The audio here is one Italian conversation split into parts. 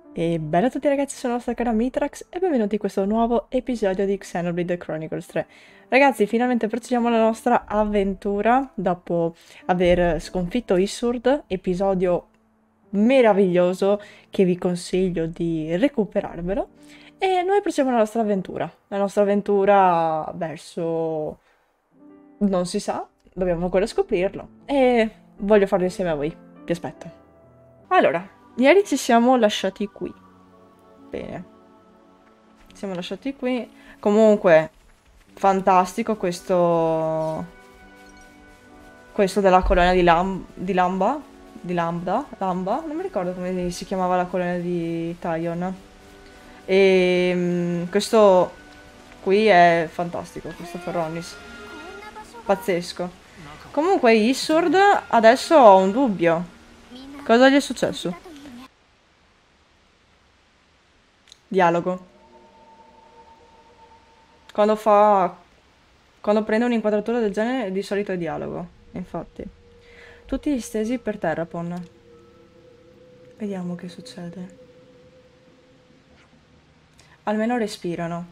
E bella a tutti ragazzi, sono la vostra cara Mitrax e benvenuti in questo nuovo episodio di Xenoblade Chronicles 3. Ragazzi, finalmente proseguiamo la nostra avventura dopo aver sconfitto Issurd, episodio meraviglioso che vi consiglio di recuperarvelo. E noi proseguiamo la nostra avventura verso... non si sa, dobbiamo ancora scoprirlo e voglio farlo insieme a voi, vi aspetto. Allora, ieri ci siamo lasciati qui. Bene, siamo lasciati qui. Comunque, fantastico questo della colonia di Lamba. Di Lambda? Lamba? Non mi ricordo come si chiamava la colonia di Taion. E questo qui è fantastico, questo Ferronis. Pazzesco. Comunque, Issurd adesso ho un dubbio. Cosa gli è successo? Dialogo. Quando fa... Quando prende un'inquadratura del genere di solito è dialogo, infatti. Tutti stesi per Terrapon. Vediamo che succede. Almeno respirano.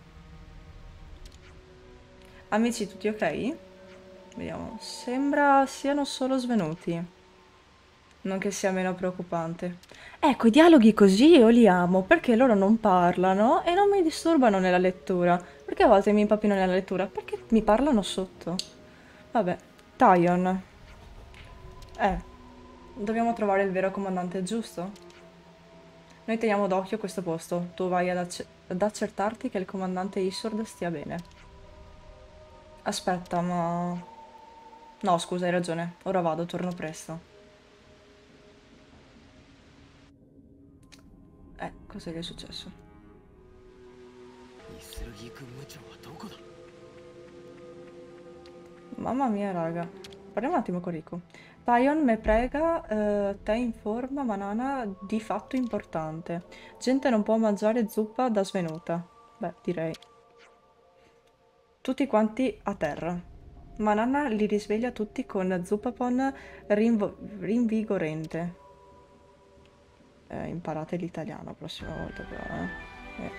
Amici, tutti ok? Vediamo. Sembra siano solo svenuti. Non che sia meno preoccupante. Ecco, i dialoghi così io li amo, perché loro non parlano e non mi disturbano nella lettura. Perché a volte mi impappino nella lettura? Perché mi parlano sotto. Vabbè. Tyon. Eh, dobbiamo trovare il vero comandante, giusto? Noi teniamo d'occhio questo posto. Tu vai ad accertarti che il comandante Isord stia bene. Aspetta, ma... No, scusa, hai ragione. Ora vado, torno presto. Cosa gli è successo? Mamma mia, raga. Parliamo un attimo con Riku. Tyon me prega, te informa Manana di fatto importante. Gente non può mangiare zuppa da svenuta. Beh, direi. Tutti quanti a terra. Manana li risveglia tutti con zuppapon rinvigorente. Imparate l'italiano la prossima volta però, eh.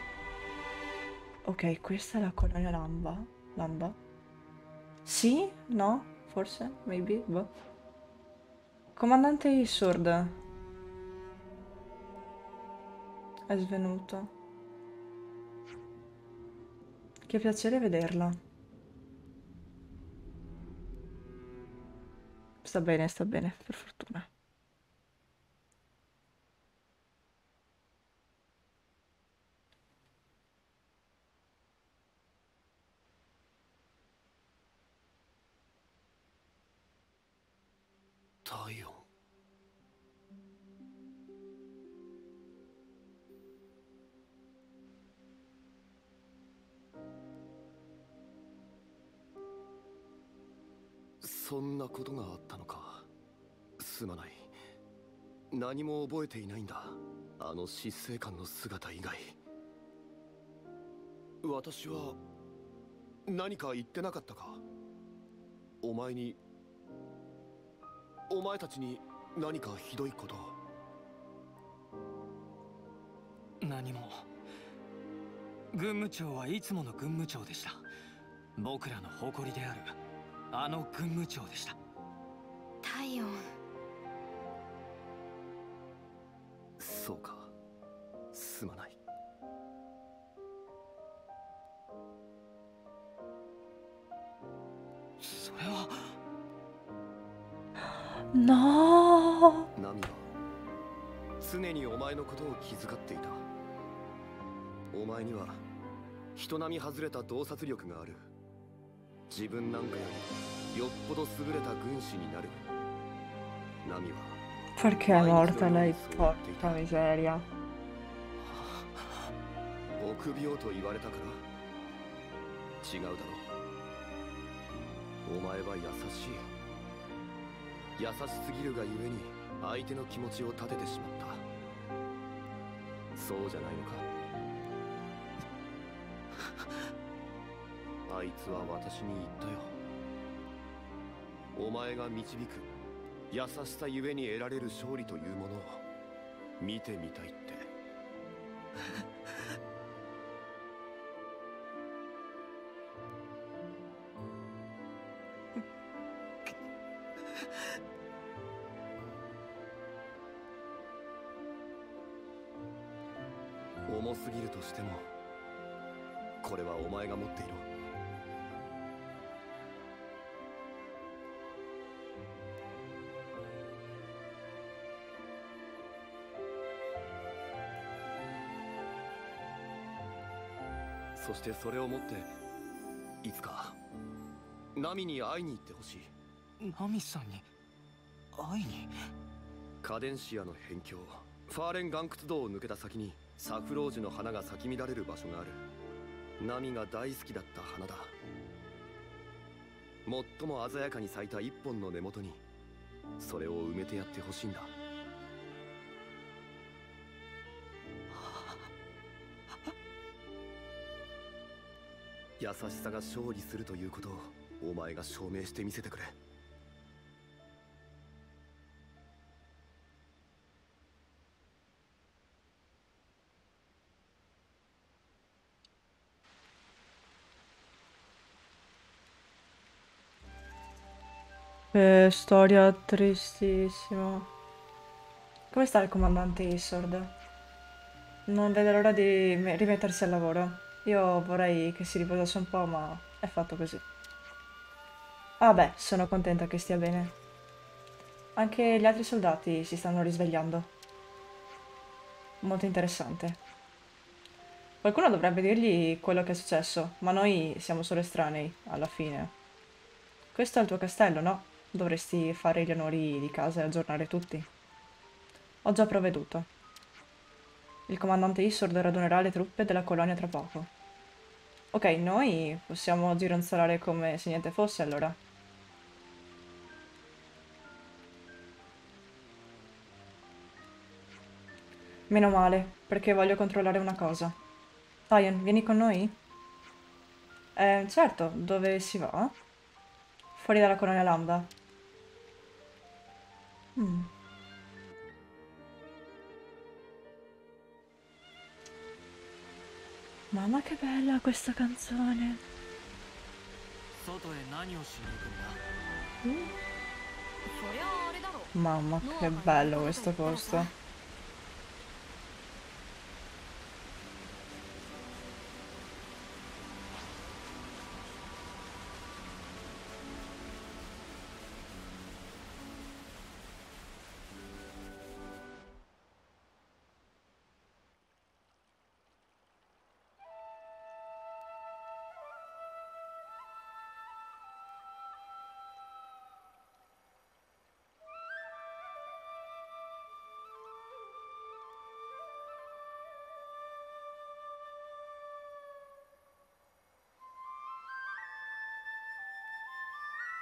Ok, questa è la colonia Lamba. Lamba? Sì? No? Forse? Maybe? Boh. Comandante Isord è svenuto. Che piacere vederla. Sta bene, per fortuna. Taion. そんなことがあったのか。すまない。何も覚えていないんだ。あの執政官の姿以外。私は何か言ってなかったか。お前たちに何かひどいことを。 何も。軍務長はいつもの軍務長でした。僕らの誇りであるあの軍務長でした。 タイオン。 そうか。すまない。 それは。 No! ナミは常にお前のことを気遣っていた。お前には人並み外れた洞察力がある。自分なんかよりよっぽど優れた軍師になる。ナミは Perché è morta lei? Porca miseria. 臆病と言われたから。違うだろう。お前は優しい。優しすぎるがゆえに相手の気持ちを立ててしまった。そうじゃないのか。あいつは私に言ったよ。お前が導く優しさゆえに得られる勝利というものを見てみたいって。 重すぎるとしてもこれはお前が持っていろ。そしてそれを持っていつかナミに会いに行ってほしい。 ナミさんに会いに？ カデンシアの辺境ファーレン岩窟道を抜けた先にサフロージュの花が咲き乱れる場所がある。ナミが大好きだった花だ。最も鮮やかに咲いた一本の根元にそれを埋めてやってほしいんだ。優しさが勝利するということをお前が証明してみせてくれ。 Storia tristissima. Come sta il comandante Isord? Non vede l'ora di rimettersi al lavoro. Io vorrei che si riposasse un po', ma è fatto così. Ah beh, sono contenta che stia bene. Anche gli altri soldati si stanno risvegliando. Molto interessante. Qualcuno dovrebbe dirgli quello che è successo, ma noi siamo solo estranei, alla fine. Questo è il tuo castello, no? Dovresti fare gli onori di casa e aggiornare tutti. Ho già provveduto. Il comandante Isord radunerà le truppe della colonia tra poco. Ok, noi possiamo gironzolare come se niente fosse, allora. Meno male, perché voglio controllare una cosa. Ryan, vieni con noi? Certo, dove si va? Fuori dalla colonia Lambda. Mm. Mamma che bella questa canzone. 外へ何をしに行くんだ？ Mm. そりゃあれだろ。 Mamma che bello questo posto. .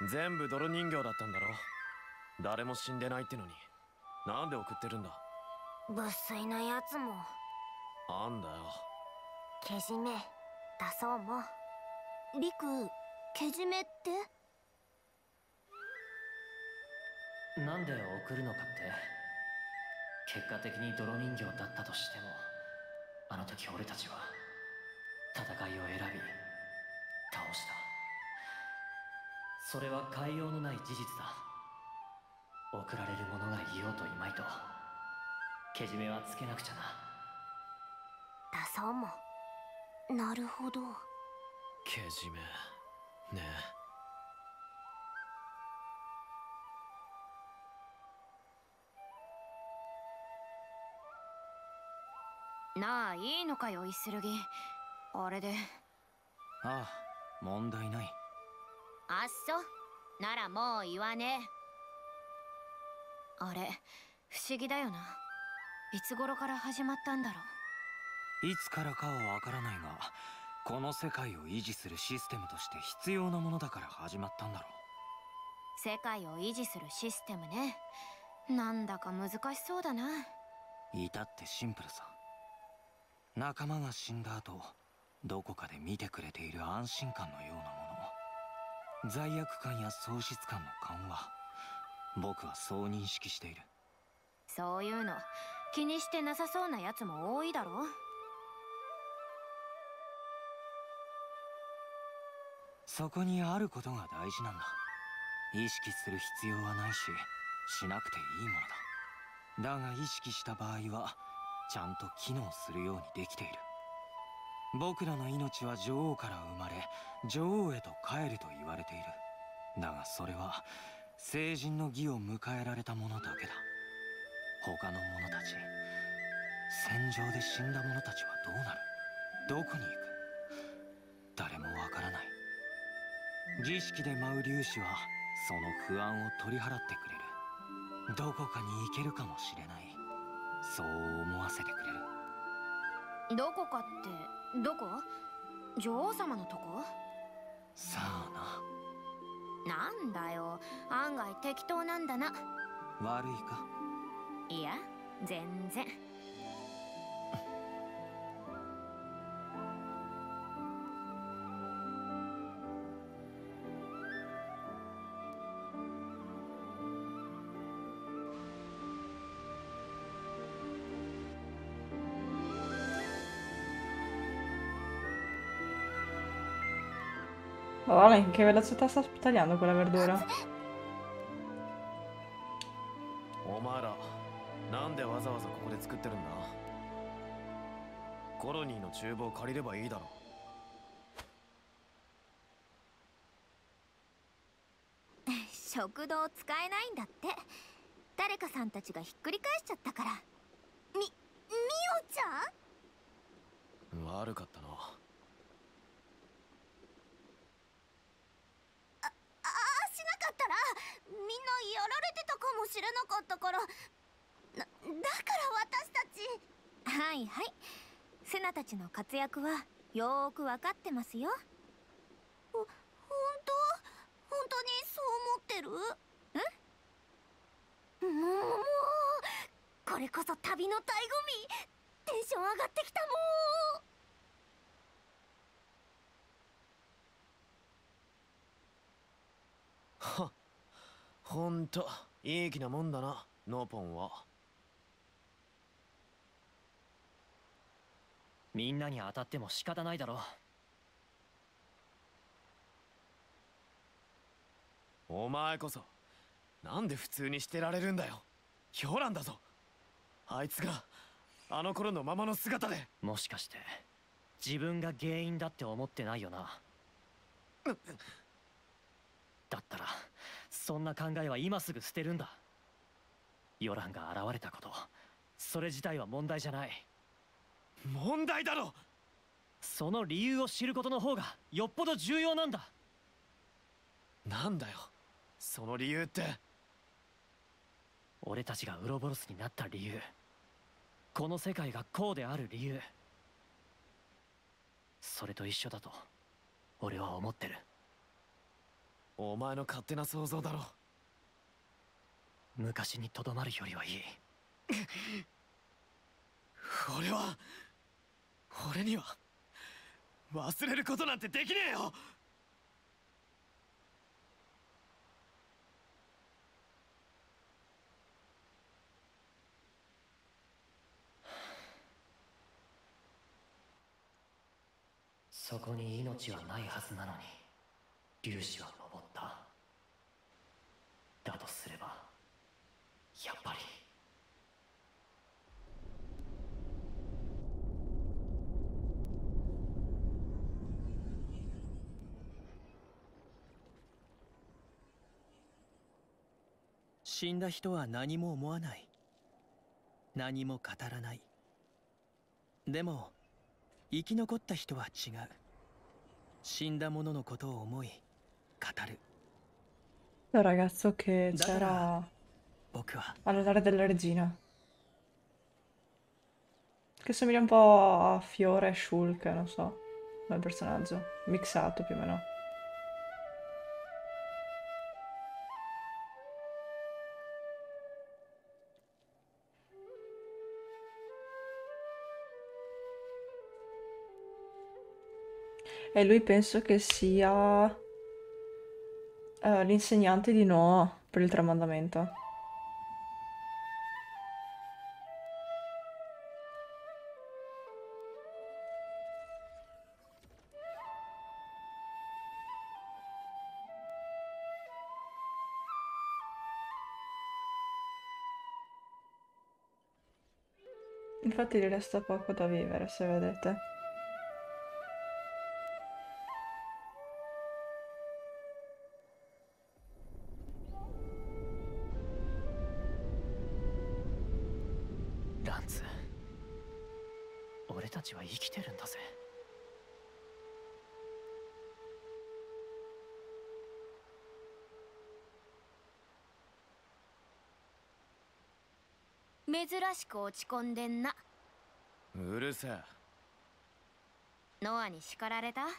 全部泥人形だったんだろ。誰も死んでないってのになんで送ってるんだ。 無粋なやつも。 なんだよ。 けじめ出そうも。リク、けじめって？ なんで送るのかって、結果的に泥人形だったとしても、あの時俺たちは戦いを選び倒した。それは変えようのない事実だ。送られる者がいようといまいとけじめはつけなくちゃな。 出そうも。なるほど。 けじめねえ。なあ、いいのかよ、イスルギ。あれで。 ああ、問題ない。 あっそ、ならもう言わねえ。あれ、不思議だよな。いつ頃から始まったんだろう。いつからかはわからないが、この世界を維持するシステムとして必要なものだから始まったんだろう。世界を維持するシステムね。なんだか難しそうだな。 至ってシンプルさ。仲間が死んだ後、どこかで見てくれている安心感のようなもの。罪悪感や喪失感の緩和。僕はそう認識している。 そういうの気にしてなさそうなやつも多いだろ。 そこにあることが大事なんだ。意識する必要はないし、しなくていいものだ。だが意識した場合はちゃんと機能するようにできている。僕らの命は女王から生まれ、女王へと帰ると言われている。だがそれは成人の儀を迎えられた者だけだ。他の者たち、戦場で死んだ者たちはどうなる？どこに行く？誰もわからない。儀式で舞う粒子はその不安を取り払ってくれる。どこかに行けるかもしれない。そう思わせてくれる。 どこかってどこ？女王様のとこ？ さあな。 なんだよ、案外適当なんだな。 悪いか？ いや、全然。 Guarda in che velocità sta tagliando quella verdura. お前らなんでわざわざここで作ってるんだ？コロニーの厨房借りればいいだろ。 食堂使えないんだって。誰かさんたちがひっくり返しちゃったから。みおちゃん？ 悪かったな。 しなかったらみんなやられてたかもしれなかったから。だから私たち。はいはい、セナたちの活躍はよーくわかってますよ。本当にそう思ってる？もうこれこそ旅の醍醐味。テンション上がってきたもん。 は、ほんといい気なもんだな、ノーポンは。 みんなに当たっても仕方ないだろう。お前こそなんで普通にしてられるんだよ。ヒョランだぞ、あいつがあの頃のままの姿で。 もしかして自分が原因だって思ってないよな。だったらそんな考えは今すぐ捨てるんだ。ヨランが現れたこと、それ自体は問題じゃない。 問題だろ。 その理由を知ることの方がよっぽど重要なんだ。 なんだよその理由って。 俺たちがウロボロスになった理由、この世界がこうである理由、それと一緒だと俺は思ってる。 お前の勝手な想像だろ。 昔にとどまるよりはいい。 俺には忘れることなんてできねえよ。 そこに命はないはずなのに粒子は登った。だとすればやっぱり死んだ人は何も思わない。何も語らない。でも生き残った人は違う。死んだ者のことを思い語る。 Il ragazzo che だか c'era ら僕は all'altare della regina. Che somiglia un po' a Fiore e Shulk, non so, come personaggio. Mixato più o meno. E lui penso che sia l'insegnante di Noah per il tramandamento. Infatti gli resta poco da vivere, se vedete. Lance、俺たちは生きてるんだぜ。 珍しく落ち込んでんな。 うるせえ。 ノアに叱られた？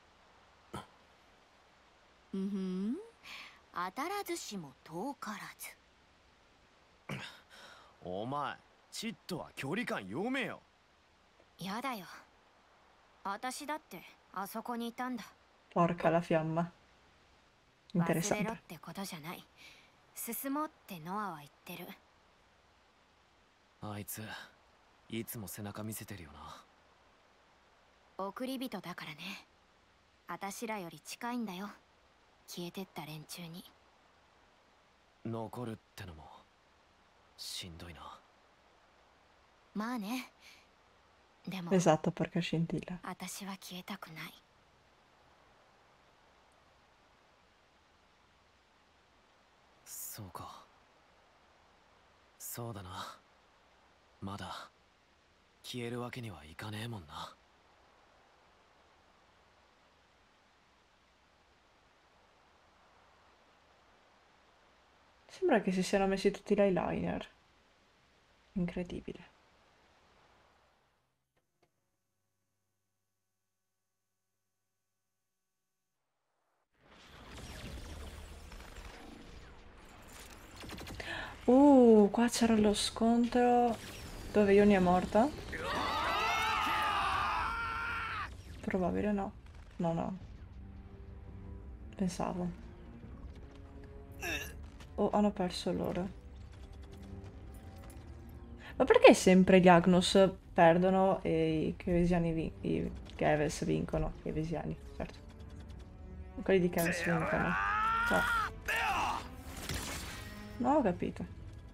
うんふん、当たらずしも遠からず。 お前チッとは距離感読めよ。 やだよ、私だってあそこにいたんだ。 Porca la fiamma. 忘れろ Interessante. ってことじゃない。進もうってノアは言ってる。 あいついつも背中見せてるよな。 送り人だからね。私らより近いんだよ、消えてった連中に。 残るってのもしんどいな。 まあね。でも Esatto, perché scintilla. 私は消えたくない。 そうか。そうだな。まだ消えるわけにはいかねえもんな。 Sembra che si siano messi tutti l'eyeliner. Incredibile. Qua c'era lo scontro dove Ioni è morta? Probabile no. No, no. Pensavo. Oh, hanno perso loro. Ma perché sempre gli Agnus perdono e i Kevesiani i Keves vincono? Kevesiani, certo. Quelli di Keves vincono. Ciao. Non ho capito.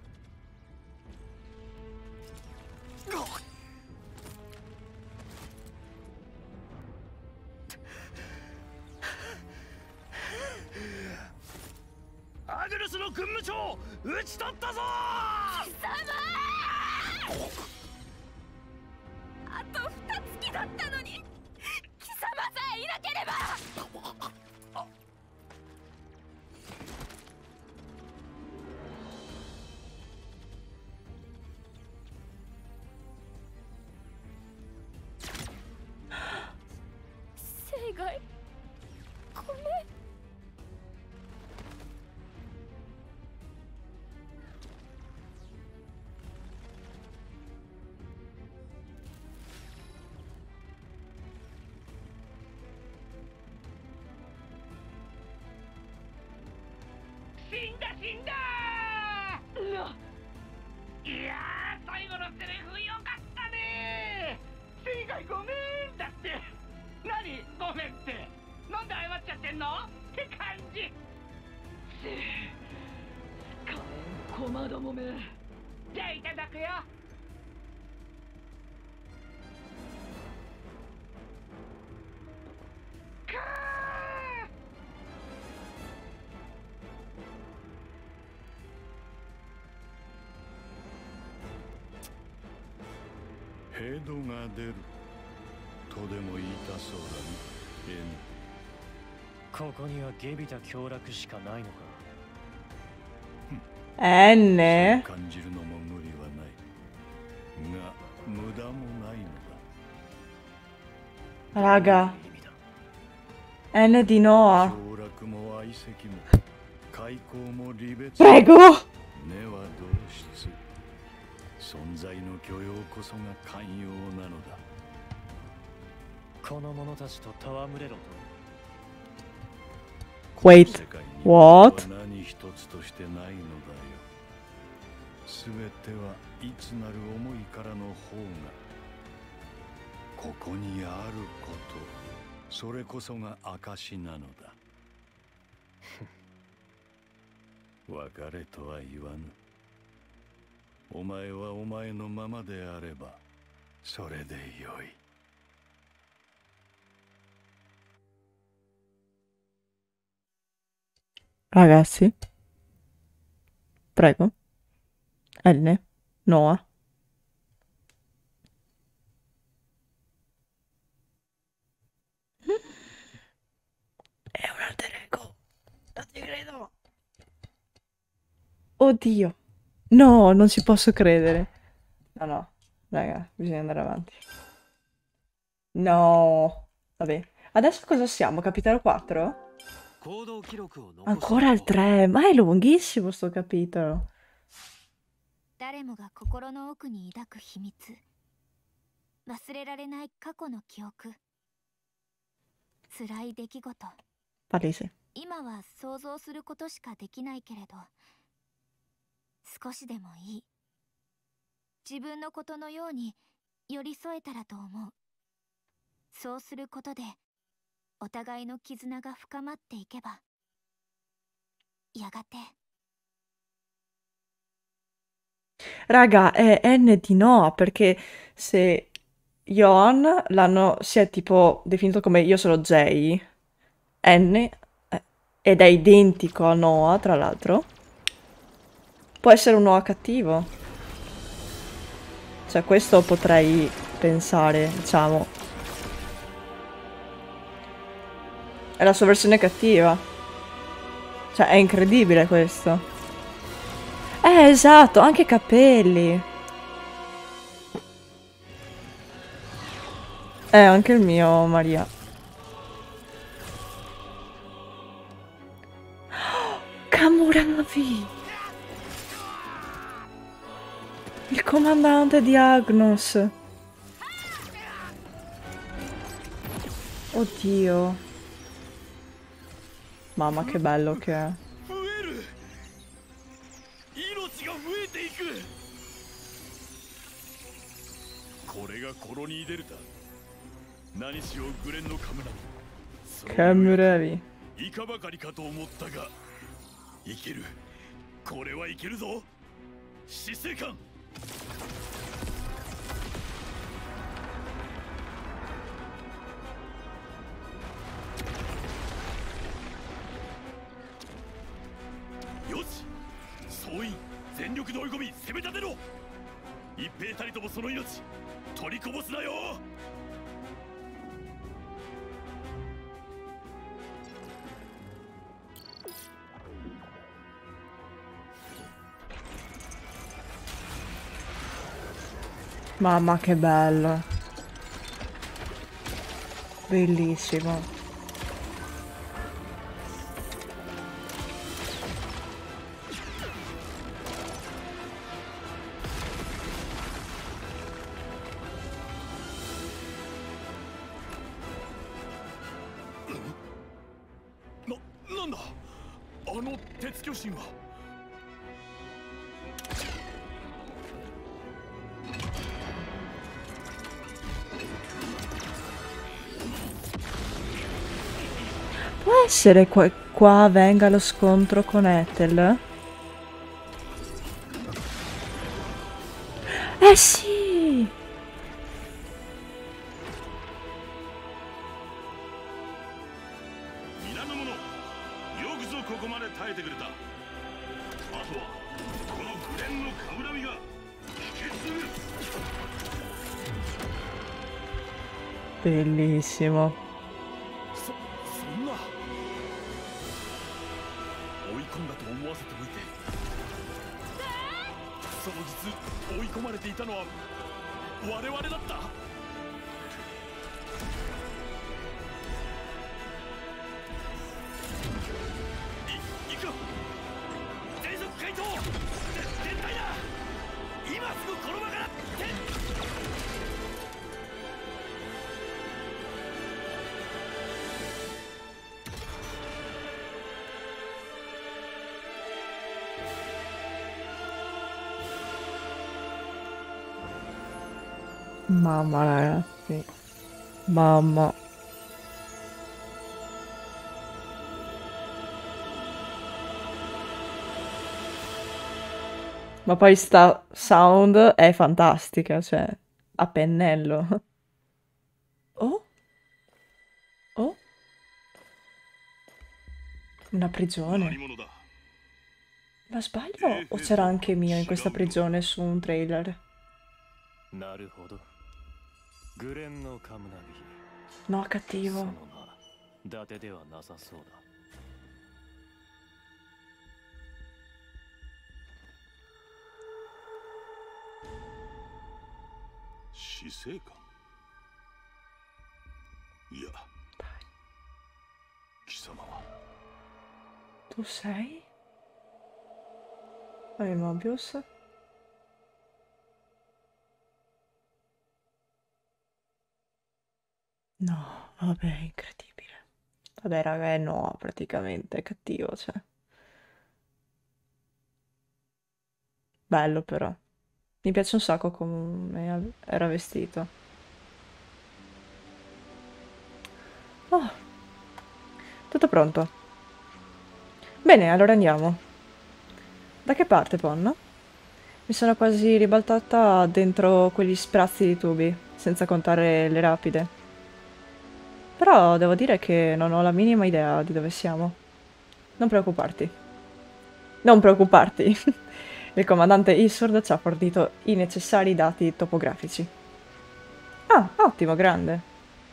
Agnus の軍務長討ち取ったぞ。 貴様、あと2月だったのに、貴様さえいなければ。生涯ごめん。 死んだいやー、最後のセリフよかったねー。正解ごめんだって。何ごめんって、なんで謝っちゃってんのって感じ。火炎小窓もめ。じゃあいただくよ。 ヘドが出るとでも言いたそうだね。 ここにはゲビタ凶楽しかないのか。 N そう感じるのも無理はないが、無駄もないのだ。 Raga, N di Noah. 凶楽も愛石も開口も離別。 Prego! 根は同質。存在の許容こそが寛容なのだ。 この者たちと戯れろと。 Wait, 世界には what? 何一つとしてないのだよ。すべてはいつなる思いからの方がここにあること、それこそが証なのだ。別れとは言わぬ。 お前はお前のままであればそれでよい。 Ragazzi, prego. N. Noah. È un alter ego. Non ci credo. Oddio. No, non ci posso credere. No, no, raga, bisogna andare avanti. No. Vabbè. Adesso cosa siamo? Capitolo 4? Ancora il 3. Ma è lunghissimo sto capitolo. 誰もが心の奥に抱く秘密、忘れられない過去の記憶、辛い出来事。 Palese. 今は想像することしかできないけれど、少しでもいい、自分のことのように寄り添えたらと思う。そうすることでお互いの絆が深まっていけば、やがて。 Raga, è N di Noah perché se Johan si è tipo definito come io sono Jay, N, ed è identico a Noah, tra l'altro, può essere un Noah cattivo. Cioè, questo potrei pensare, diciamo. È la sua versione cattiva. Cioè, è incredibile questo. Esatto, anche i capelli. Anche il mio, Maria. Kamuravi! Il comandante di Agnos. Oddio. Mamma, che bello che è. これがコロニーデルタ。何しろグレンのカムラビ。 カムラビ。 いかばかりかと思ったが、いける。これはいけるぞ。死生観。よし、総員全力で追い込み攻め立てろ。一兵たりともその命取りこぼすなよ。 Mamma che bello. Bellissimo. Può essere qua venga lo scontro con Ethel? Eh sì! Bellissimo. Mamma ragazzi, mamma. Ma poi sta sound è fantastica, cioè, a pennello. Oh? Oh? Una prigione? Ma sbaglio o c'era anche Mio in questa prigione su un trailer? No, cattivo. 伊達ではなさそうだ。死生観いや貴様は Tu sei? Mobius? No, vabbè, incredibile. Vabbè, raga, è no, praticamente, è cattivo, cioè. Bello, però. Mi piace un sacco come era vestito. Oh, tutto pronto. Bene, allora andiamo. Da che parte, Pon? Mi sono quasi ribaltata dentro quegli sprazzi di tubi, senza contare le rapide. Però devo dire che non ho la minima idea di dove siamo. Non preoccuparti. Non preoccuparti. Il comandante Isord ci ha fornito i necessari dati topografici. Ah, ottimo, grande.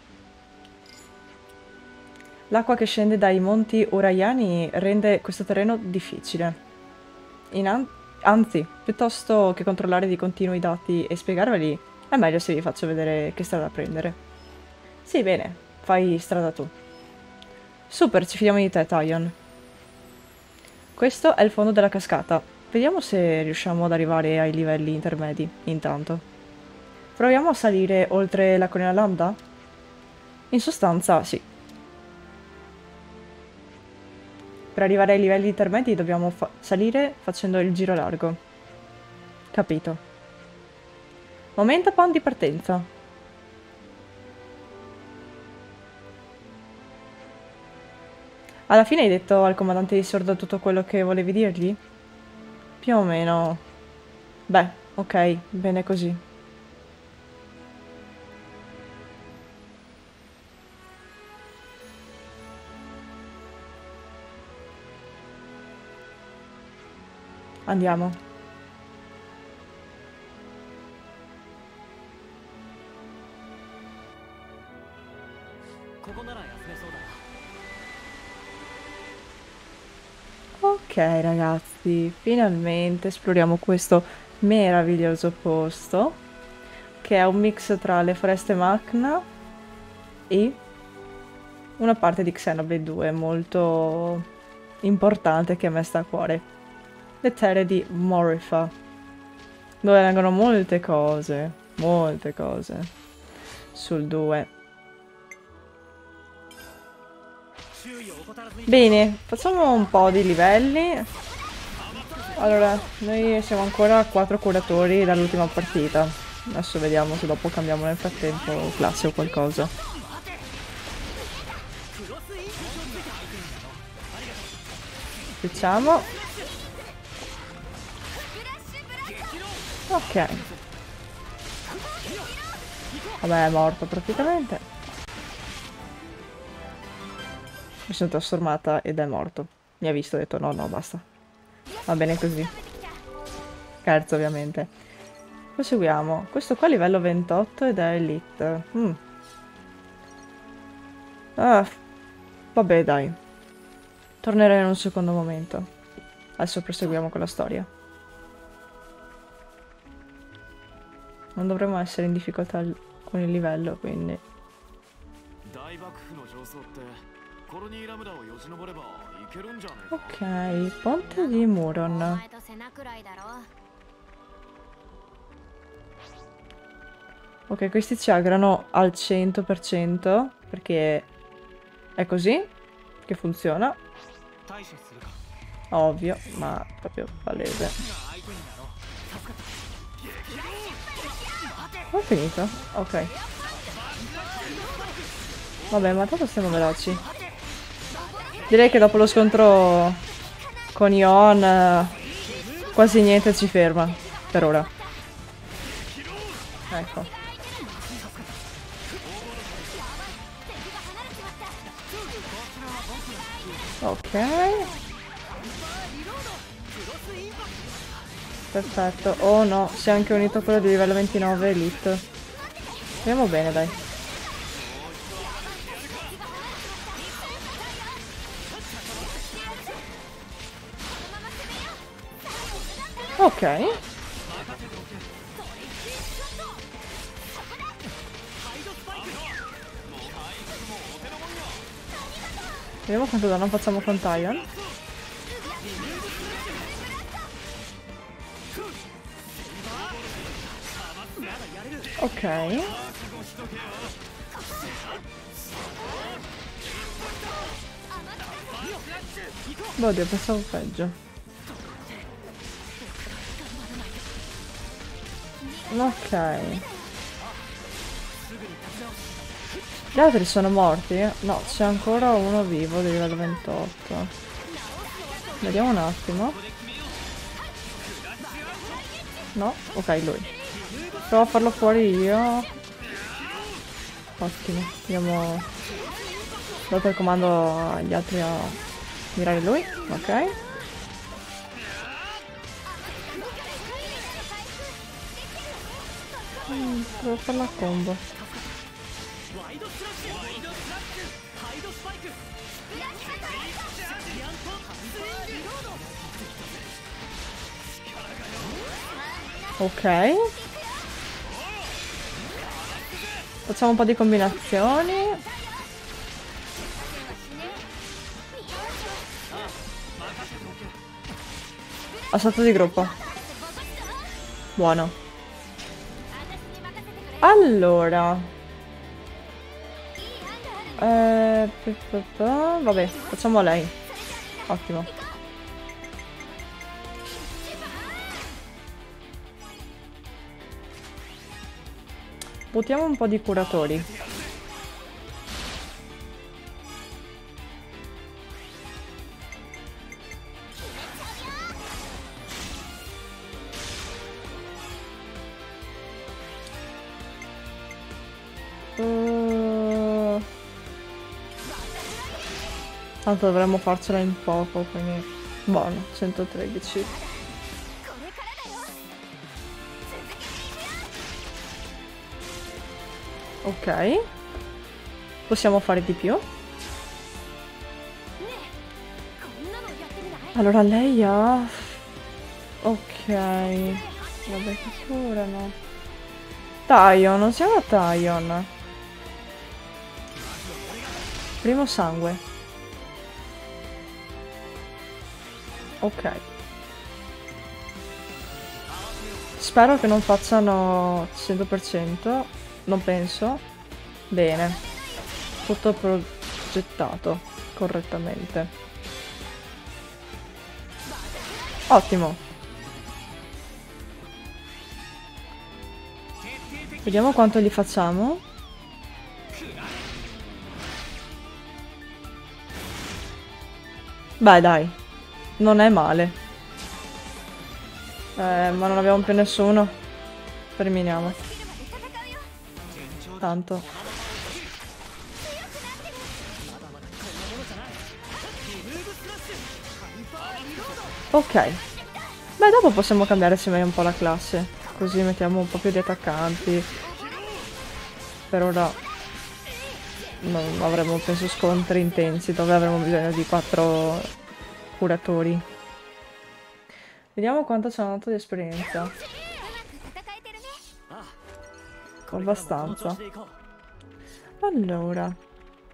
L'acqua che scende dai monti Urayani rende questo terreno difficile. Anzi, piuttosto che controllare di continuo i dati e spiegarveli, è meglio se vi faccio vedere che strada prendere. Sì, bene, fai strada tu. Super, ci fidiamo di te, Taion. Questo è il fondo della cascata. Vediamo se riusciamo ad arrivare ai livelli intermedi, intanto. Proviamo a salire oltre la collina Lambda? In sostanza, sì. Per arrivare ai livelli intermedi dobbiamo salire facendo il giro largo. Capito. Momento pan di partenza. Alla fine hai detto al comandante di Sordo tutto quello che volevi dirgli? Più o meno. Beh, ok, bene così. Andiamo. Ok ragazzi, finalmente esploriamo questo meraviglioso posto, che è un mix tra le foreste Machna e una parte di Xenoblade 2 molto importante che a me sta a cuore. Le terre di Morifa, dove vengono molte cose sul 2. Bene, facciamo un po' di livelli. Allora, noi siamo ancora a 4 curatori dall'ultima partita. Adesso vediamo se dopo cambiamo nel frattempo classe o qualcosa. Facciamo. Ok. Vabbè, è morto praticamente. Mi sono trasformata ed è morto. Mi ha visto e ha detto no, no, basta. Va bene così. Scherzo, ovviamente. Proseguiamo. Questo qua è livello 28 ed è Elite. Ah, vabbè, dai. Tornerei in un secondo momento. Adesso proseguiamo con la storia. Non dovremmo essere in difficoltà con il livello, quindi. Ok, ponte di Muron. Ok, questi ci aggrano al 100% perché è così che funziona. Ovvio, ma proprio palese. Ho finito? Ok. Vabbè, ma tanto stiamo veloci. Direi che dopo lo scontro con Ion quasi niente ci ferma, per ora. Ecco. Ok. Perfetto. Oh no, si è anche unito quello di livello 29 Elite. Andiamo bene, dai. Ok. Vediamo quanto danno facciamo con Tyon. Ok. Oddio, pensavo peggio. Ok. Gli altri sono morti? No, c'è ancora uno vivo di livello 28. Vediamo un attimo. No? Ok, lui. Provo a farlo fuori io. Ottimo. Abbiamo dato il comando agli altri a mirare lui. Ok. Devo fare la combo. Ok. Facciamo un po' di combinazioni. Assalto di gruppo. Buono. Allora. Vabbè, facciamo lei. Ottimo. Buttiamo un po' di curatori. Tanto dovremmo farcela in poco, quindi buono, 113. Ok. Possiamo fare di più. Allora lei ha... Ok. Vabbè, che curano. Tyon, non siamo a Tyon. Primo sangue. Ok. Spero che non facciano 100%. Non penso. Bene. Tutto progettato correttamente. Ottimo. Vediamo quanto gli facciamo. Beh, dai. Non è male. Ma non abbiamo più nessuno. Terminiamo. Tanto. Ok. Beh, dopo possiamo cambiare secondo me un po' la classe. Così mettiamo un po' più di attaccanti. Per ora non avremo, penso, scontri intensi dove avremo bisogno di 4 curatori. Vediamo quanto ci hanno dato di esperienza. Abbastanza. Allora.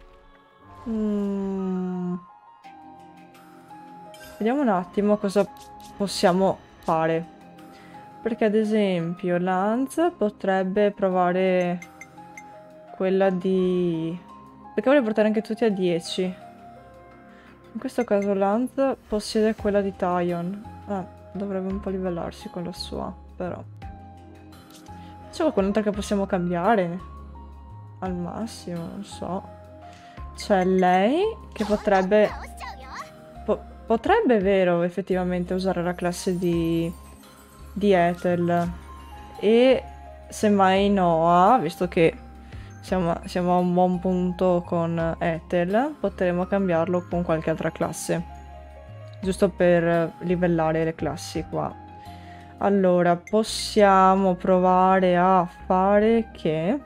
Vediamo un attimo cosa possiamo fare. Perché ad esempio Lance potrebbe provare quella di... Perché vuole portare anche tutti a 10. In questo caso Lance possiede quella di Tyon. Dovrebbe un po' livellarsi con la sua, però. C'è qualcun'altra che possiamo cambiare? Al massimo, non so. C'è lei che potrebbe... potrebbe, vero, effettivamente usare la classe di Ethel. E semmai Noah, visto che siamo a un buon punto con Ethel, potremo cambiarlo con qualche altra classe. Giusto per livellare le classi qua. Allora, possiamo provare a fare che...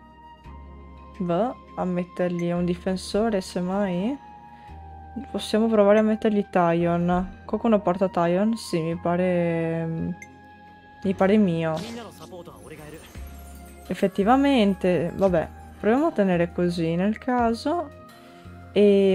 a mettergli un difensore, semmai. Possiamo provare a mettergli Taion. Qualcuno porta Taion? Sì, mi pare mio. Effettivamente, vabbè, proviamo a tenere così nel caso. E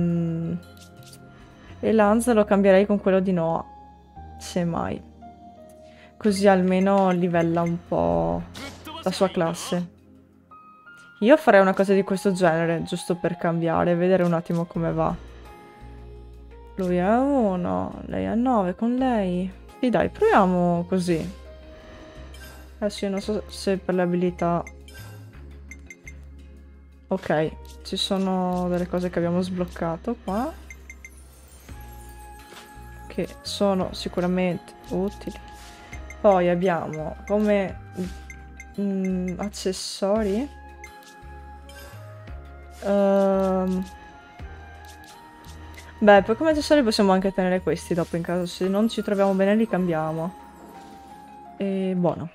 Lanz lo cambierei con quello di Noah, semmai. Così almeno livella un po' la sua classe. Io farei una cosa di questo genere, giusto per cambiare, vedere un attimo come va. Lui è 1, lei è 9 con lei. Sì, dai, proviamo così. Adesso io non so se per le abilità... Ok, ci sono delle cose che abbiamo sbloccato qua, che sono sicuramente utili. Poi abbiamo come accessori... Beh, poi come accessori possiamo anche tenere questi dopo in caso, se non ci troviamo bene li cambiamo. E buono.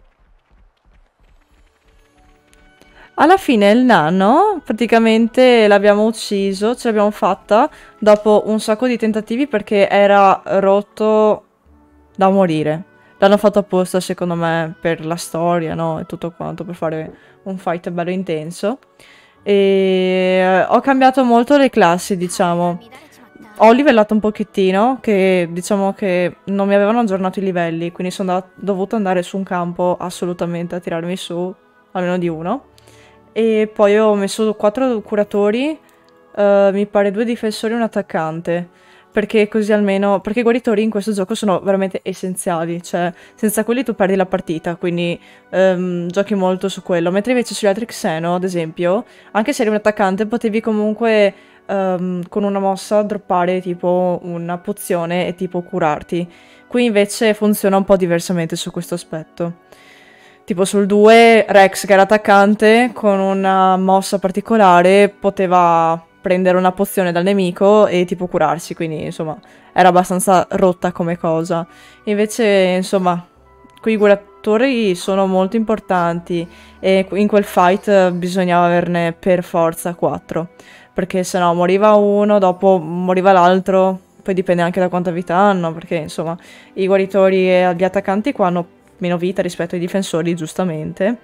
Alla fine il nano praticamente l'abbiamo ucciso, ce l'abbiamo fatta dopo un sacco di tentativi perché era rotto da morire. L'hanno fatto apposta secondo me per la storia, no? E tutto quanto, per fare un fight bello intenso. E ho cambiato molto le classi, diciamo. Ho livellato un pochettino, che diciamo che non mi avevano aggiornato i livelli, quindi sono dovuto andare su un campo assolutamente a tirarmi su, almeno di uno. E poi ho messo 4 curatori, mi pare 2 difensori e un attaccante. Perché così almeno... Perché i guaritori in questo gioco sono veramente essenziali, cioè senza quelli tu perdi la partita, quindi giochi molto su quello. Mentre invece sugli altri Xeno, ad esempio, anche se eri un attaccante, potevi comunque con una mossa droppare tipo una pozione e tipo curarti. Qui invece funziona un po' diversamente su questo aspetto. Tipo sul 2, Rex, che era attaccante, con una mossa particolare poteva prendere una pozione dal nemico e tipo curarsi, quindi insomma era abbastanza rotta come cosa. Invece insomma quei curatori sono molto importanti e in quel fight bisognava averne per forza 4, perché sennò moriva uno, dopo moriva l'altro, poi dipende anche da quanta vita hanno, perché insomma i guaritori e gli attaccanti qua hanno meno vita rispetto ai difensori, giustamente,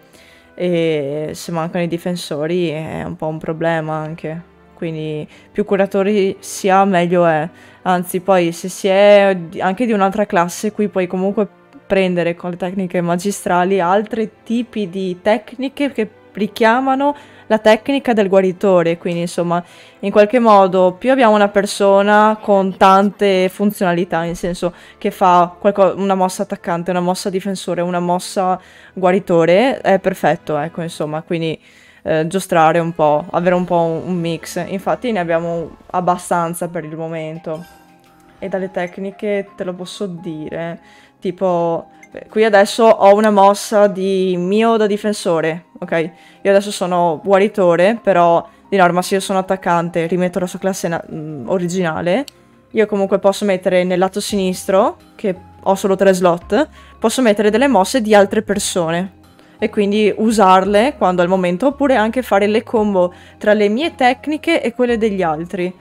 e se mancano i difensori è un po' un problema anche. Quindi più curatori si ha meglio è. Anzi, poi se si è anche di un'altra classe, qui puoi comunque prendere con le tecniche magistrali altri tipi di tecniche che richiamano la tecnica del guaritore. Quindi insomma, in qualche modo più abbiamo una persona con tante funzionalità, nel senso che fa una mossa attaccante, una mossa difensore, una mossa guaritore, è perfetto, ecco, insomma, quindi giostrare un po', avere un po' un mix. Infatti ne abbiamo abbastanza per il momento. E dalle tecniche te lo posso dire, tipo qui adesso ho una mossa di mio da difensore, ok? Io adesso sono guaritore, però di norma se io sono attaccante rimetto la sua classe originale. Io comunque posso mettere nel lato sinistro, che ho solo 3 slot, posso mettere delle mosse di altre persone e quindi usarle quando è il momento, oppure anche fare le combo tra le mie tecniche e quelle degli altri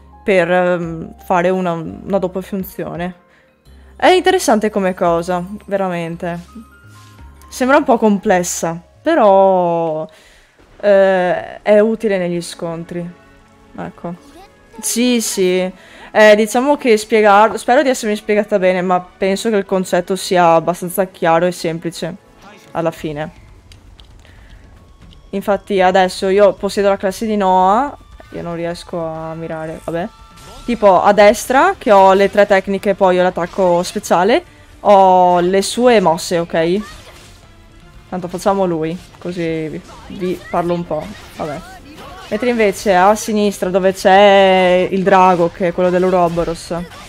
per fare una doppia funzione. È interessante come cosa, veramente. Sembra un po' complessa, però è utile negli scontri. Ecco. Sì, sì. Diciamo che spiegarlo... Spero di essermi spiegata bene, ma penso che il concetto sia abbastanza chiaro e semplice alla fine. Infatti adesso io possiedo la classe di Noah. Io non riesco a mirare, vabbè. Tipo a destra, che ho le 3 tecniche, poi ho l'attacco speciale, ho le sue mosse, ok? Tanto facciamo lui, così vi parlo un po', vabbè. Mentre invece a sinistra, dove c'è il drago, che è quello dell'Ouroboros,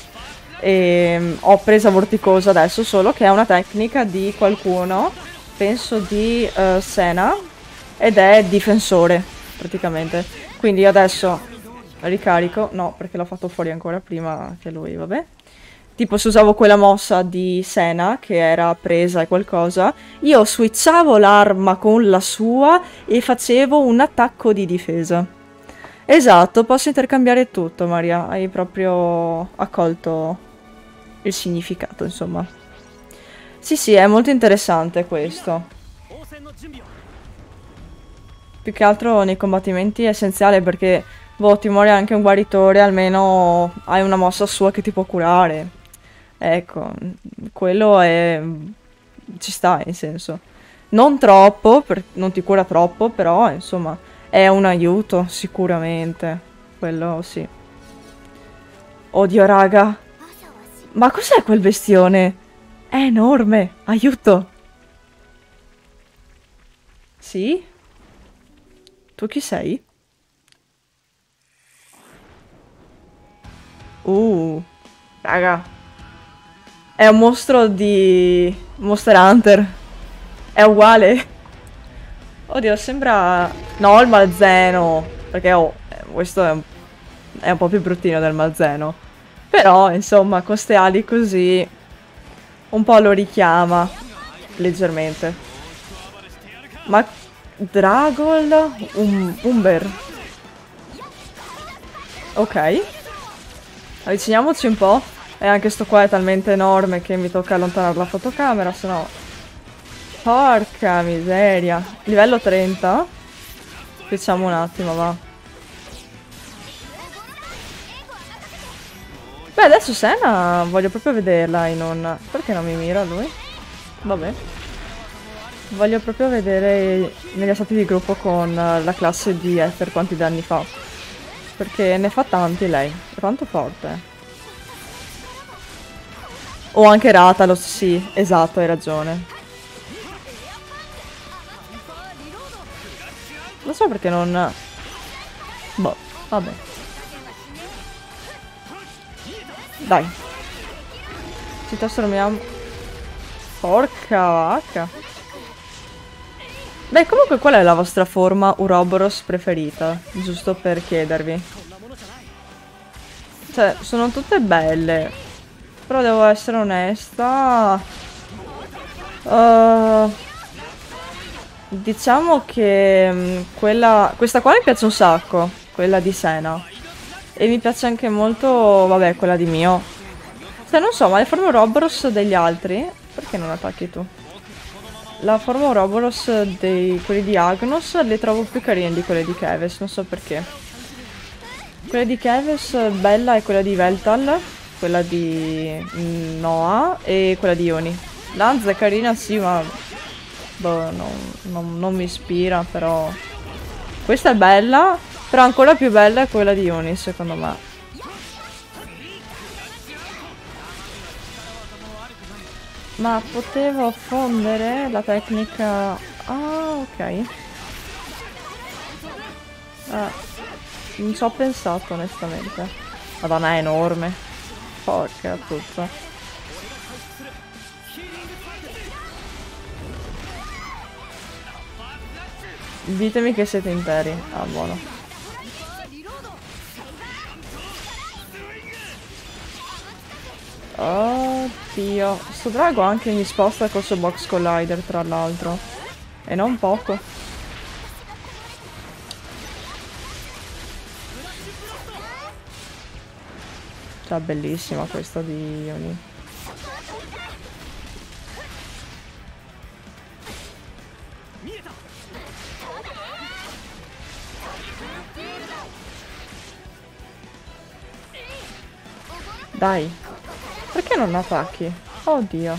ho presa vorticosa adesso, solo che è una tecnica di qualcuno, penso di Sena, ed è difensore, praticamente. Quindi io adesso ricarico, no, perché l'ho fatto fuori ancora prima che lui, vabbè. Tipo se usavo quella mossa di Sena, che era presa e qualcosa, io switchavo l'arma con la sua e facevo un attacco di difesa. Esatto, posso intercambiare tutto, Maria. Hai proprio accolto il significato, insomma. Sì, sì, è molto interessante questo. Più che altro nei combattimenti è essenziale perché, boh, ti muore anche un guaritore, almeno hai una mossa sua che ti può curare. Ecco, quello è... ci sta, in senso. Non troppo, non ti cura troppo, però, insomma, è un aiuto, sicuramente. Quello sì. Oddio, raga. Ma cos'è quel bestione? È enorme, aiuto. Sì? Tu chi sei? Raga. È un mostro di Monster Hunter. È uguale. Oddio, sembra... No, il Malzeno. Perché questo è un po' più bruttino del Malzeno. Però, insomma, con ste ali così... un po' lo richiama. Leggermente. Ma... Dragol... Umber. Ok. Avviciniamoci un po'. E anche sto qua è talmente enorme che mi tocca allontanare la fotocamera, sennò... Porca miseria. Livello 30. Facciamo un attimo, va. Beh, adesso Sena voglio proprio vederla in un... Perché non mi mira lui? Vabbè. Voglio proprio vedere negli stati di gruppo con la classe di Ether quanti danni fa. Perché ne fa tanti lei. È tanto forte. O anche Rathalos, sì, esatto, hai ragione. Non so perché non... Boh, vabbè. Dai. Ci trasformiamo... Porca vacca. Beh, comunque qual è la vostra forma Ouroboros preferita? Giusto per chiedervi. Cioè, sono tutte belle. Però devo essere onesta. Diciamo che questa qua mi piace un sacco. Quella di Sena. E mi piace anche molto, vabbè, quella di Mio. Cioè, non so, ma le forme Ouroboros degli altri... Perché non attacchi tu? La forma Ouroboros dei quelli di Agnos le trovo più carine di quelle di Keves, non so perché. Quella di Keves bella è quella di Veltal. Quella di Noah e quella di Ioni. Lanza è carina, sì, ma boh, non mi ispira, però questa è bella, però ancora più bella è quella di Ioni, secondo me. Ma potevo fondere la tecnica... Ah, ok. Non ci ho pensato, onestamente. Madonna, è enorme. Porca puzza. Ditemi che siete interi. Ah, buono. Oddio. Sto drago anche mi sposta col suo box collider, tra l'altro. E non poco. Cioè, bellissima questa di Ioni. Dai. Perché non attacchi? Oddio.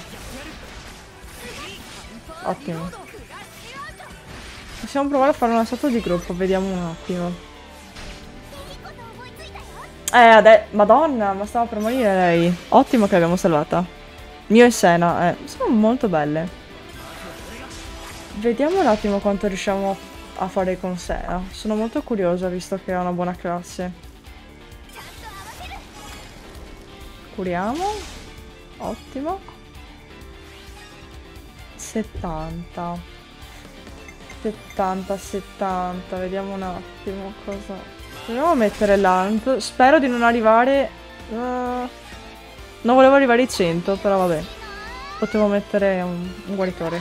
Ottimo. Possiamo provare a fare una sorta di gruppo, vediamo un attimo. Madonna, ma stava per morire lei. Ottimo che l'abbiamo salvata. Mio e Sena, sono molto belle. Vediamo un attimo quanto riusciamo a a fare con Sena. Sono molto curiosa visto che ha una buona classe. Curiamo. Ottimo. 70. 70. Vediamo un attimo cosa. Proviamo a mettere l'Ant. Spero di non arrivare. Non volevo arrivare ai 100, però vabbè. Potevo mettere un guaritore.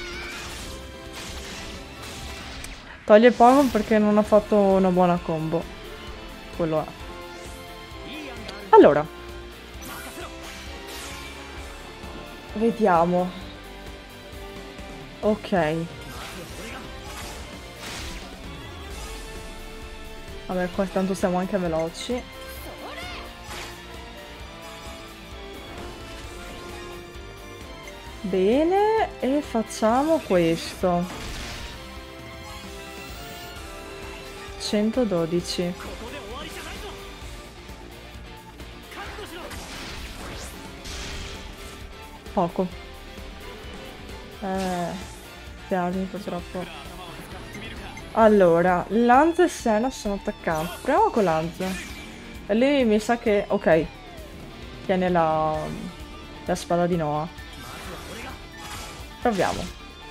Toglie poco perché non ha fatto una buona combo. Quello è. Allora. Vediamo. Ok. Vabbè, qua tanto siamo anche veloci. Bene, e facciamo questo. 112. Poco. Spiace purtroppo. Allora, Lanz e Sena sono attaccanti. Proviamo con Lanz. E lì mi sa che... Ok. Tiene la spada di Noah. Proviamo.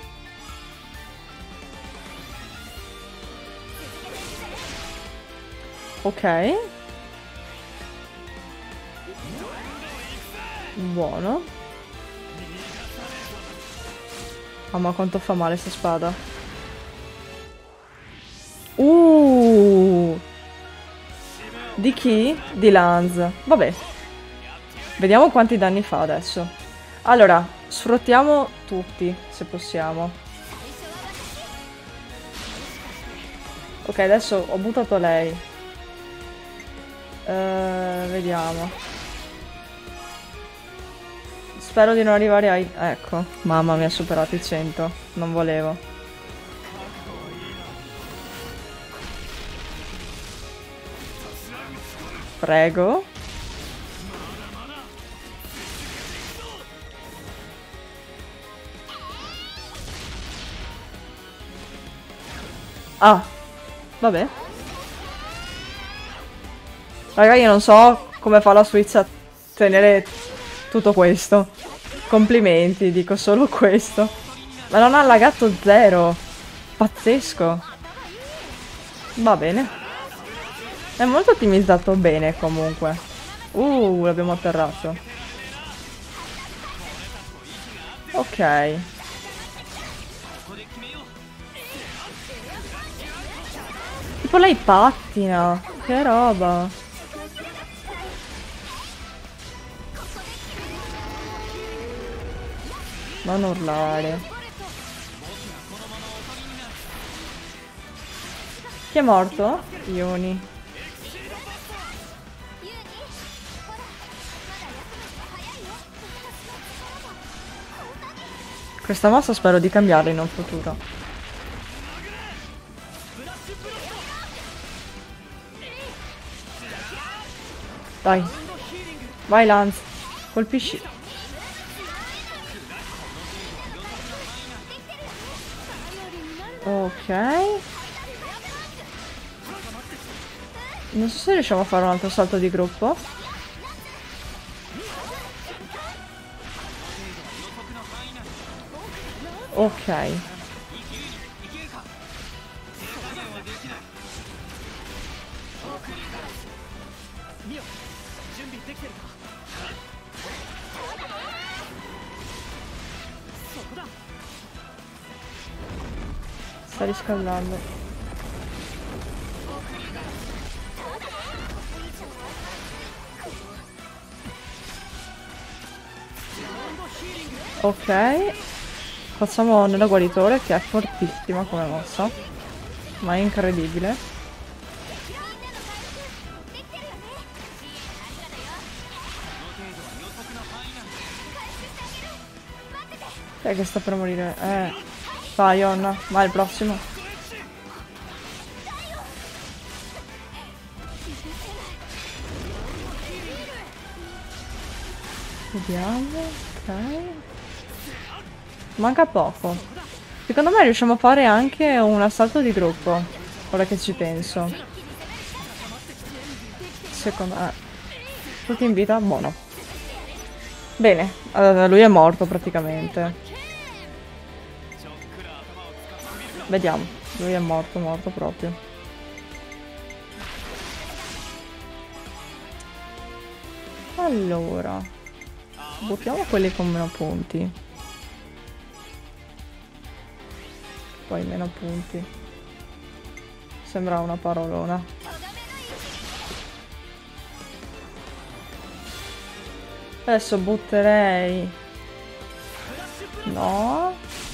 Ok. Buono. Mamma quanto fa male sta spada. Di chi? Di Lanz. Vabbè. Vediamo quanti danni fa adesso. Allora, sfruttiamo tutti, se possiamo. Ok, adesso ho buttato lei. Vediamo. Spero di non arrivare ai... Ecco, mamma mi ha superato i 100. Non volevo. Prego. Ah, vabbè. Raga, io non so come fa la Switch a tenere tutto questo. Complimenti, dico solo questo. Ma non ha lagato zero. Pazzesco. Va bene. È molto ottimizzato bene comunque. L'abbiamo atterrato. Ok. Tipo lei pattina. Che roba. Non urlare. Chi è morto? Yuni. Questa mossa spero di cambiarla in un futuro. Dai. Vai Lanz. Colpisci. Ok. Non so se riusciamo a fare un altro salto di gruppo. Ok. Sta riscaldando. Ok. Facciamo nella guaritore che è fortissima come mossa. Ma è incredibile. Chi è che sta per morire? Vai Onna, vai il prossimo. Vediamo, ok. Manca poco. Secondo me riusciamo a fare anche un assalto di gruppo. Ora che ci penso. Secondo me. Tutti in vita? Buono. Bene, lui è morto praticamente. Vediamo. Lui è morto, morto proprio. Allora. Buttiamo quelli con meno punti. Poi meno punti. Sembra una parolona. Adesso butterei... No.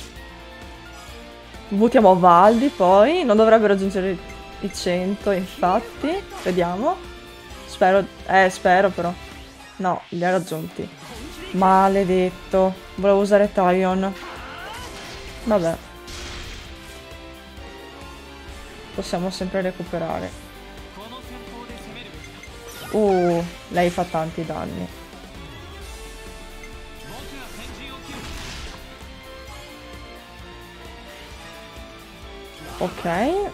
Buttiamo Valdi poi. Non dovrebbe raggiungere i 100, infatti. Vediamo. Spero... spero però. No, li ha raggiunti. Maledetto. Volevo usare Talion. Vabbè. Possiamo sempre recuperare. Lei fa tanti danni. Ok.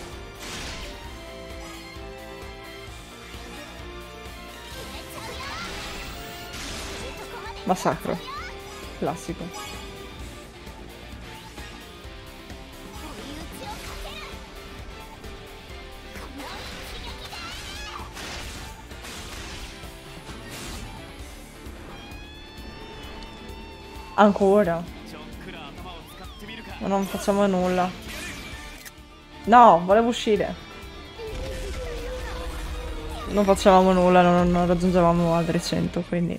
Massacro. Classico. Ancora. Ma non facciamo nulla. No, volevo uscire. Non facevamo nulla, non raggiungevamo altri 100, quindi...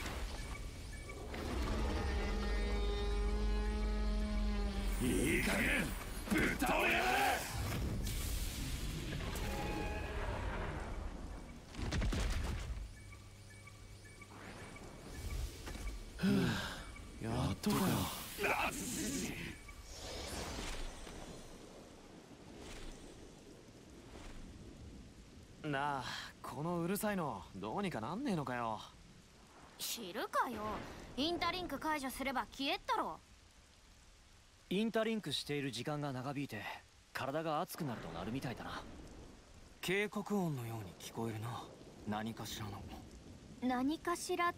なあ、このうるさいのどうにかなんねえのかよ。 知るかよ。インタリンク解除すれば消えったろ。 インタリンクしている時間が長引いて体が熱くなるとなるみたいだな。 警告音のように聞こえるな。何かしらの。 何かしらって、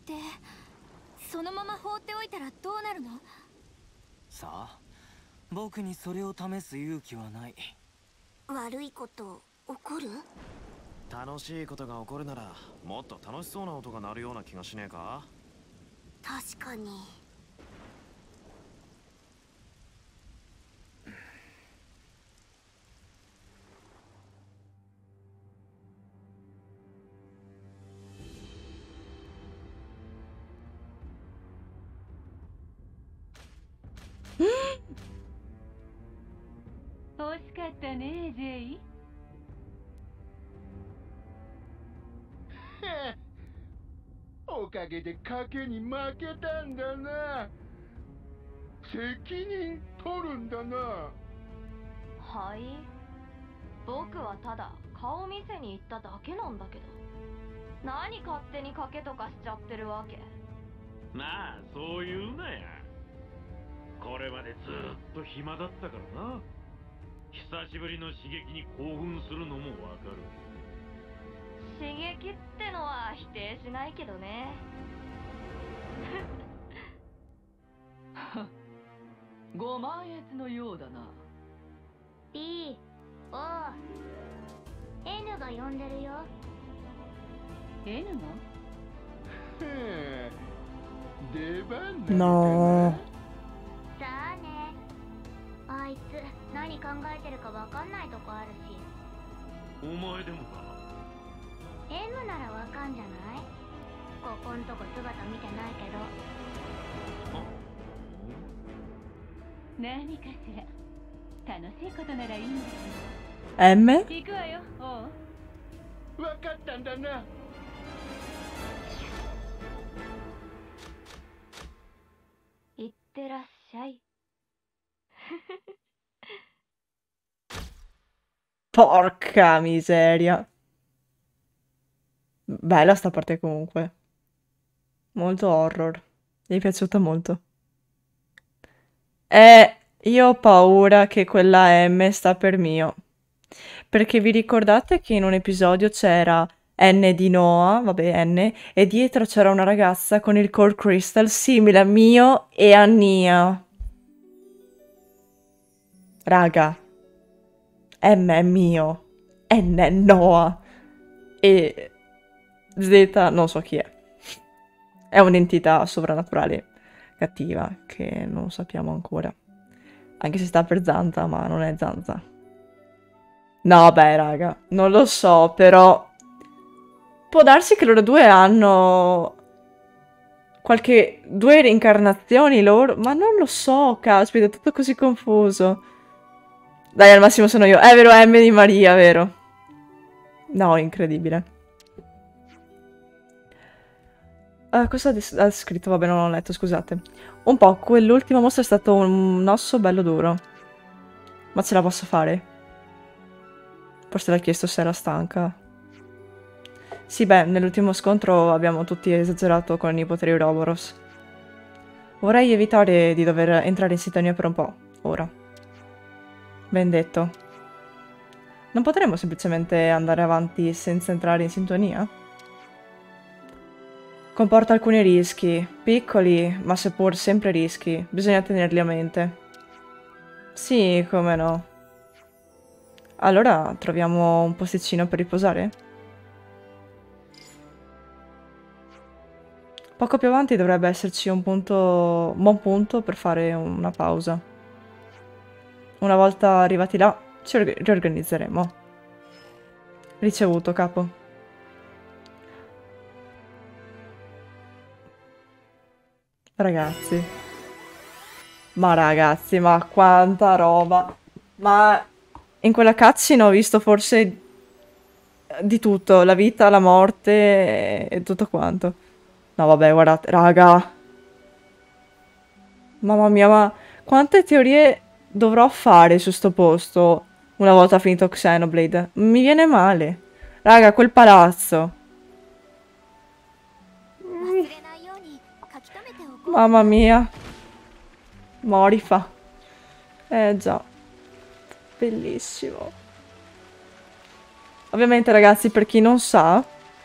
そのまま放っておいたらどうなるの？ さあ、僕にそれを試す勇気はない。 悪いこと起こる？ 楽しいことが起こるならもっと楽しそうな音が鳴るような気がしねえか？ 確かに。 惜しかったね、ジェイ。 おかげで賭けに負けたんだな。責任取るんだな。 はい。僕はただ顔見せに行っただけなんだけど。何勝手に賭けとかしちゃってるわけ。 まあそう言うなや。これまでずっと暇だったからな。久しぶりの刺激に興奮するのもわかる。 刺激ってのは否定しないけどね。 ご満悦のようだな。 B、O、N が呼んでるよ。 N が？ 出番だ。 No。 さあね。あいつ何考えてるかわかんないとこあるし。 お前でもか。 M ならわかんじゃない？ここんとこ姿見てないけど。 何かしら。楽しいことならいいんだけど。 M？ 行くわよ。おう。 わかったんだな。 いってらっしゃい。 Porca miseria. Bella sta parte comunque. Molto horror. Mi è piaciuta molto. Io ho paura che quella M sta per mio. Perché vi ricordate che in un episodio c'era N di Noah, vabbè N, e dietro c'era una ragazza con il core crystal simile a mio e a Nia. Raga, M è mio, N è Noah e Z non so chi è. È un'entità sovrannaturale cattiva che non sappiamo ancora. Anche se sta per Zanza, ma non è Zanza. No, beh, raga, non lo so, però può darsi che loro due hanno due reincarnazioni loro, ma non lo so, caspita, è tutto così confuso. Dai, al massimo sono io. È vero, M di Maria, vero? No, incredibile. Cosa ha scritto? Vabbè, non l'ho letto, scusate. Un po', quell'ultimo mostro è stato un osso bello duro. Ma ce la posso fare? Forse l'ha chiesto se era stanca. Sì, beh, nell'ultimo scontro abbiamo tutti esagerato con i poteri Ouroboros. Vorrei evitare di dover entrare in sintonia per un po', ora. Ben detto. Non potremmo semplicemente andare avanti senza entrare in sintonia? Comporta alcuni rischi, piccoli, ma seppur sempre rischi. Bisogna tenerli a mente. Sì, come no. Allora, troviamo un posticino per riposare? Poco più avanti dovrebbe esserci un buon punto per fare una pausa. Una volta arrivati là, ci riorganizzeremo. Ricevuto, capo. Ragazzi. Ma ragazzi, ma quanta roba. Ma in quella cutscene ho visto forse di tutto. La vita, la morte e tutto quanto. No, vabbè, guardate, raga. Mamma mia, ma quante teorie dovrò fare su sto posto una volta finito Xenoblade? Mi viene male. Raga, quel palazzo. Mamma mia. Morifa. Già. Bellissimo. Ovviamente, ragazzi, per chi non sa,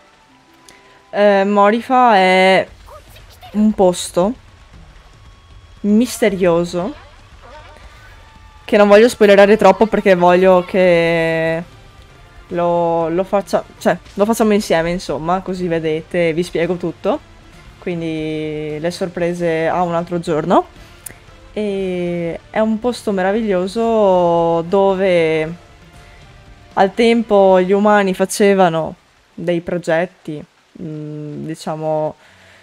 Morifa è un posto misterioso che non voglio spoilerare troppo perché voglio che lo facciamo insieme, insomma, così vedete e vi spiego tutto. Quindi le sorprese a un altro giorno. E è un posto meraviglioso dove al tempo gli umani facevano dei progetti, diciamo,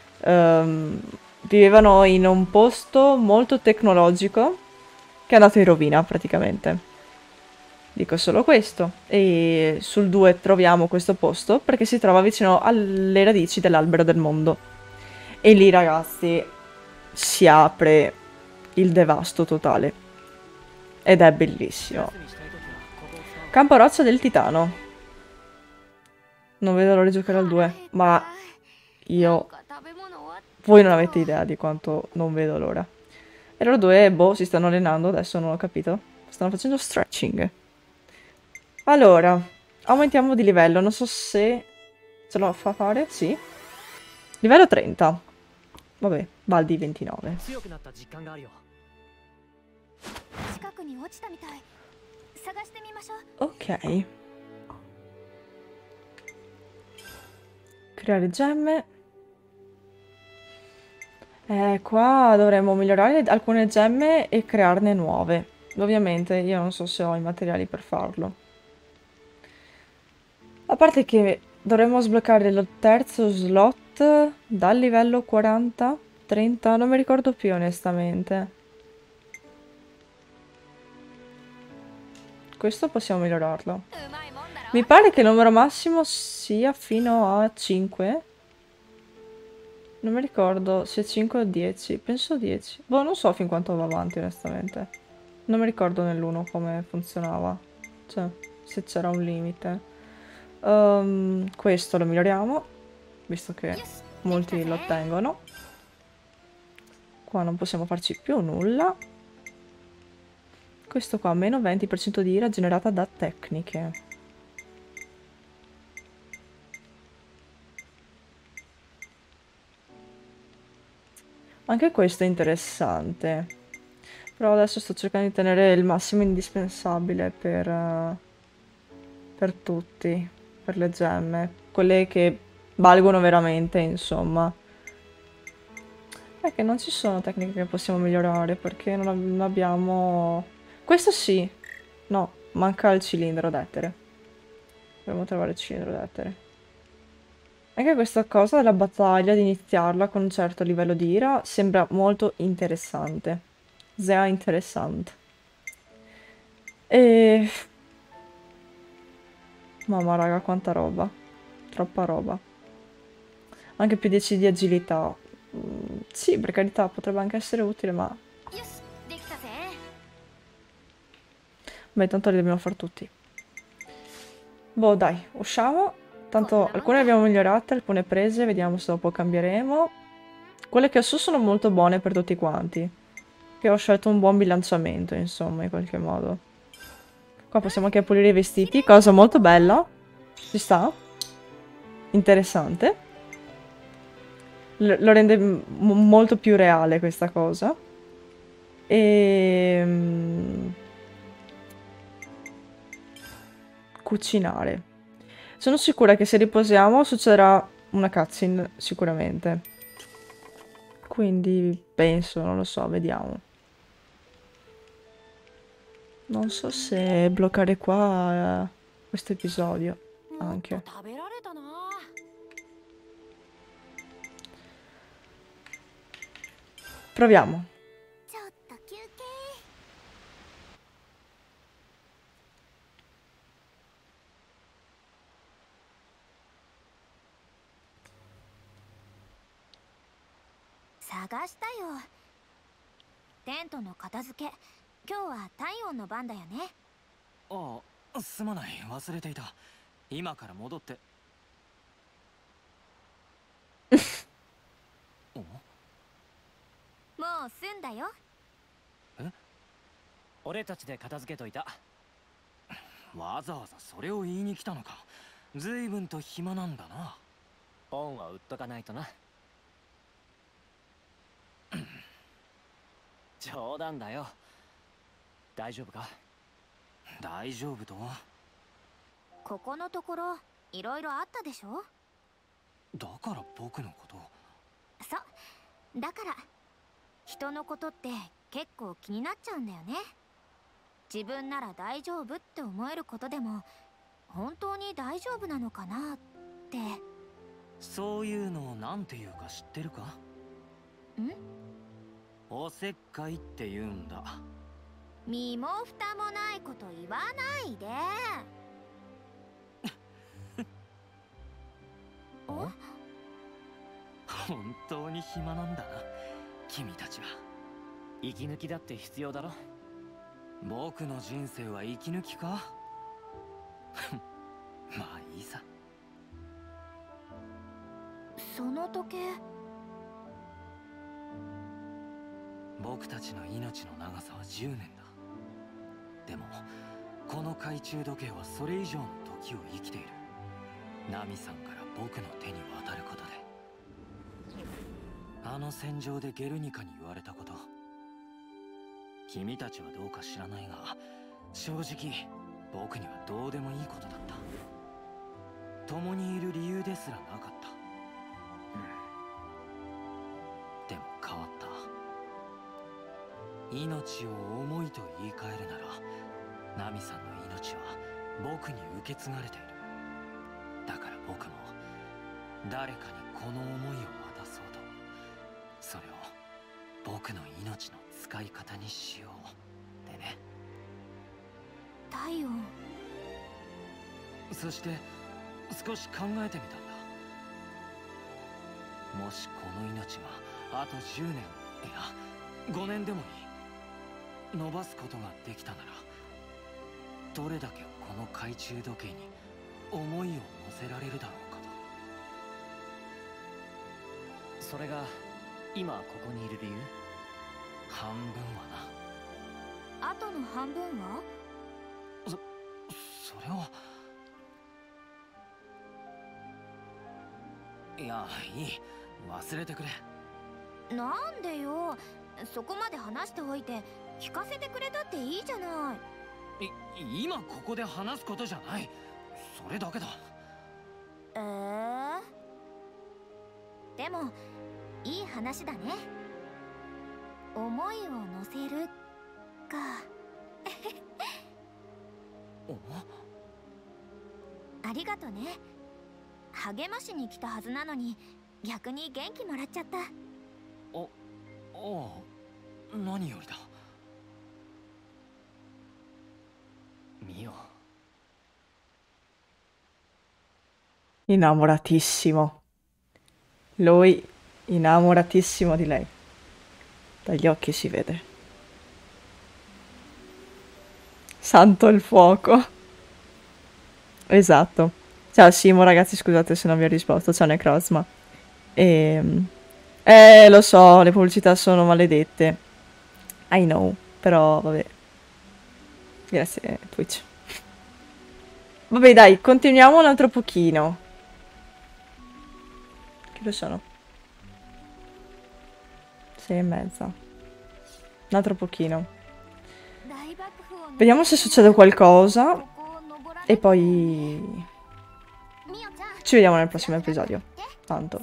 vivevano in un posto molto tecnologico che è andato in rovina praticamente. Dico solo questo. E sul 2 troviamo questo posto perché si trova vicino alle radici dell'albero del mondo. E lì, ragazzi, si apre il devasto totale. Ed è bellissimo. Campo roccia del Titano. Non vedo l'ora di giocare al 2, ma io... Voi non avete idea di quanto non vedo l'ora. E loro due, boh, si stanno allenando, adesso non ho capito. Stanno facendo stretching. Allora, aumentiamo di livello, non so se ce lo fa fare, sì. Livello 30. Vabbè, Baldi 29. Ok. Creare gemme. Qua dovremmo migliorare alcune gemme e crearne nuove. Ovviamente io non so se ho i materiali per farlo. A parte che dovremmo sbloccare il terzo slot dal livello 40, 30, non mi ricordo più onestamente. Questo possiamo migliorarlo. Mi pare che il numero massimo sia fino a 5. Non mi ricordo se 5 o 10. Penso 10. Boh, non so fin quanto va avanti onestamente. Non mi ricordo nell'1 come funzionava. Cioè, se c'era un limite. Questo lo miglioriamo, visto che molti lo ottengono. Qua non possiamo farci più nulla. Questo qua, meno 20% di ira generata da tecniche. Anche questo è interessante. Però adesso sto cercando di tenere il massimo indispensabile per tutti, per le gemme. Quelle che valgono veramente, insomma. È che non ci sono tecniche che possiamo migliorare perché non abbiamo... Questo sì. No, manca il cilindro d'etere. Dobbiamo trovare il cilindro d'etere. Anche questa cosa della battaglia, di iniziarla con un certo livello di ira, sembra molto interessante. Sehr interessant. E... Mamma raga, quanta roba. Troppa roba. Anche più 10 di agilità. Sì, per carità, potrebbe anche essere utile, ma... Beh, tanto li dobbiamo fare tutti. Boh, dai, usciamo. Tanto alcune le abbiamo migliorate, alcune prese, vediamo se dopo cambieremo. Quelle che ho su sono molto buone per tutti quanti. Che ho scelto un buon bilanciamento, insomma, in qualche modo. Qua possiamo anche pulire i vestiti, cosa molto bella. Ci sta. Interessante. Lo rende molto più reale questa cosa. E... Cucinare. Sono sicura che se riposiamo succederà una cutscene, sicuramente. Quindi penso, non lo so, vediamo. Non so se bloccare qua questo episodio anche. Proviamo. 探したよ。テントの片付け、今日は体温の番だよね。 ああ、すまない、忘れていた。今から戻って。お？もう済んだよ。 え？ 俺たちで片付けといた。 わざわざそれを言いに来たのか。ずいぶんと暇なんだな。 本は売っとかないとな。冗談だよ。大丈夫か？ 大丈夫とは？ ここのところいろいろあったでしょ？ だから僕のことを。 そう、だから人のことって結構気になっちゃうんだよね。自分なら大丈夫って思えることでも本当に大丈夫なのかなって。 そういうのをなんていうか知ってるか？ ん？ おせっかいって言うんだ。 身も蓋もないこと言わないで。 本当に暇なんだな、君たちは。 息抜きだって必要だろ。 僕の人生は息抜きか？まあいいさ。 その時計、 僕たちの命の長さは10年だ。でもこの懐中時計はそれ以上の時を生きている。ナミさんから僕の手に渡ることで。あの戦場でゲルニカに言われたこと、君たちはどうか知らないが、正直僕にはどうでもいいことだった。共にいる理由ですらなかった。でも変わった。命を重いと言い換えるなら、ナミさんの命は僕に受け継がれている。だから僕も誰かにこの思いを渡そうと。それを僕の命の使い方にしようってね。 体温。 そして少し考えてみたんだ。もしこの命があと10年、いや5年でもいい、伸ばすことができたなら、どれだけこの懐中時計に思いを乗せられるだろうかと。 それが今ここにいる理由？ 半分はな。 あとの半分は？ それは。いや、いい。忘れてくれ。 なんでよ。そこまで話しておいて聞かせてくれたっていいじゃない。 今ここで話すことじゃない。それだけだ。 でもいい話だね。思いを乗せるか。ありがとね。励ましに来たはずなのに逆に元気もらっちゃった。 何よりだ。 ミオ。 Innamoratissimo. Lui innamoratissimo di lei. Dagli occhi si vede. Santo il fuoco. Esatto. Ciao Simo, ragazzi, scusate se non vi ho risposto. Ciao Necrozma. Lo so, le pubblicità sono maledette. I know, però vabbè. Grazie Twitch. Vabbè dai, continuiamo un altro pochino. Che lo sono? 6:30. Un altro pochino. Vediamo se succede qualcosa. E poi ci vediamo nel prossimo episodio. Tanto.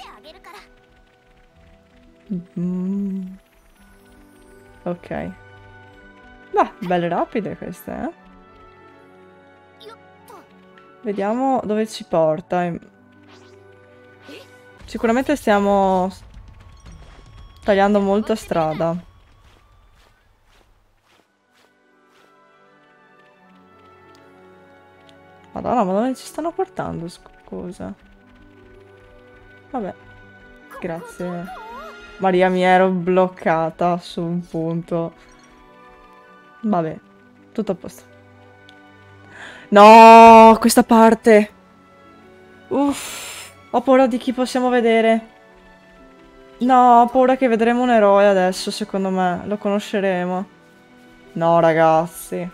Ok. Beh, belle rapide queste, eh? Vediamo dove ci porta. Sicuramente stiamo tagliando molta strada. Madonna, ma dove ci stanno portando, scusa? Vabbè. Grazie. Maria, mi ero bloccata su un punto. Vabbè, tutto a posto. No, questa parte. Uff, ho paura di chi possiamo vedere. No, ho paura che vedremo un eroe adesso, secondo me. Lo conosceremo. No, ragazzi.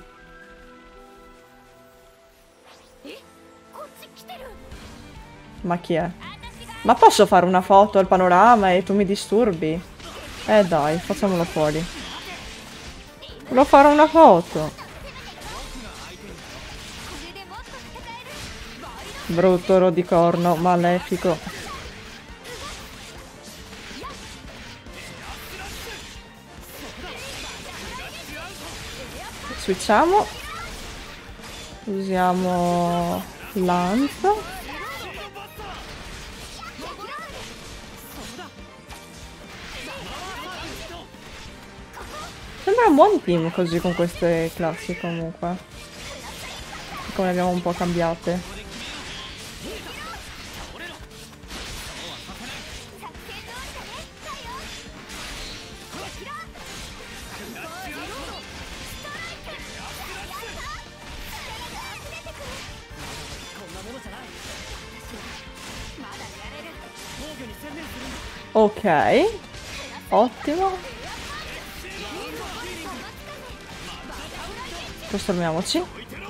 Ma chi è? Ma posso fare una foto al panorama e tu mi disturbi? Dai, facciamolo fuori. Volevo fare una foto. Brutto rodicorno, malefico. Switchiamo. Usiamo lanza. Sembra un buon team così con queste classi comunque. Come le abbiamo un po' cambiate. Ok. Ottimo. Trasformiamoci.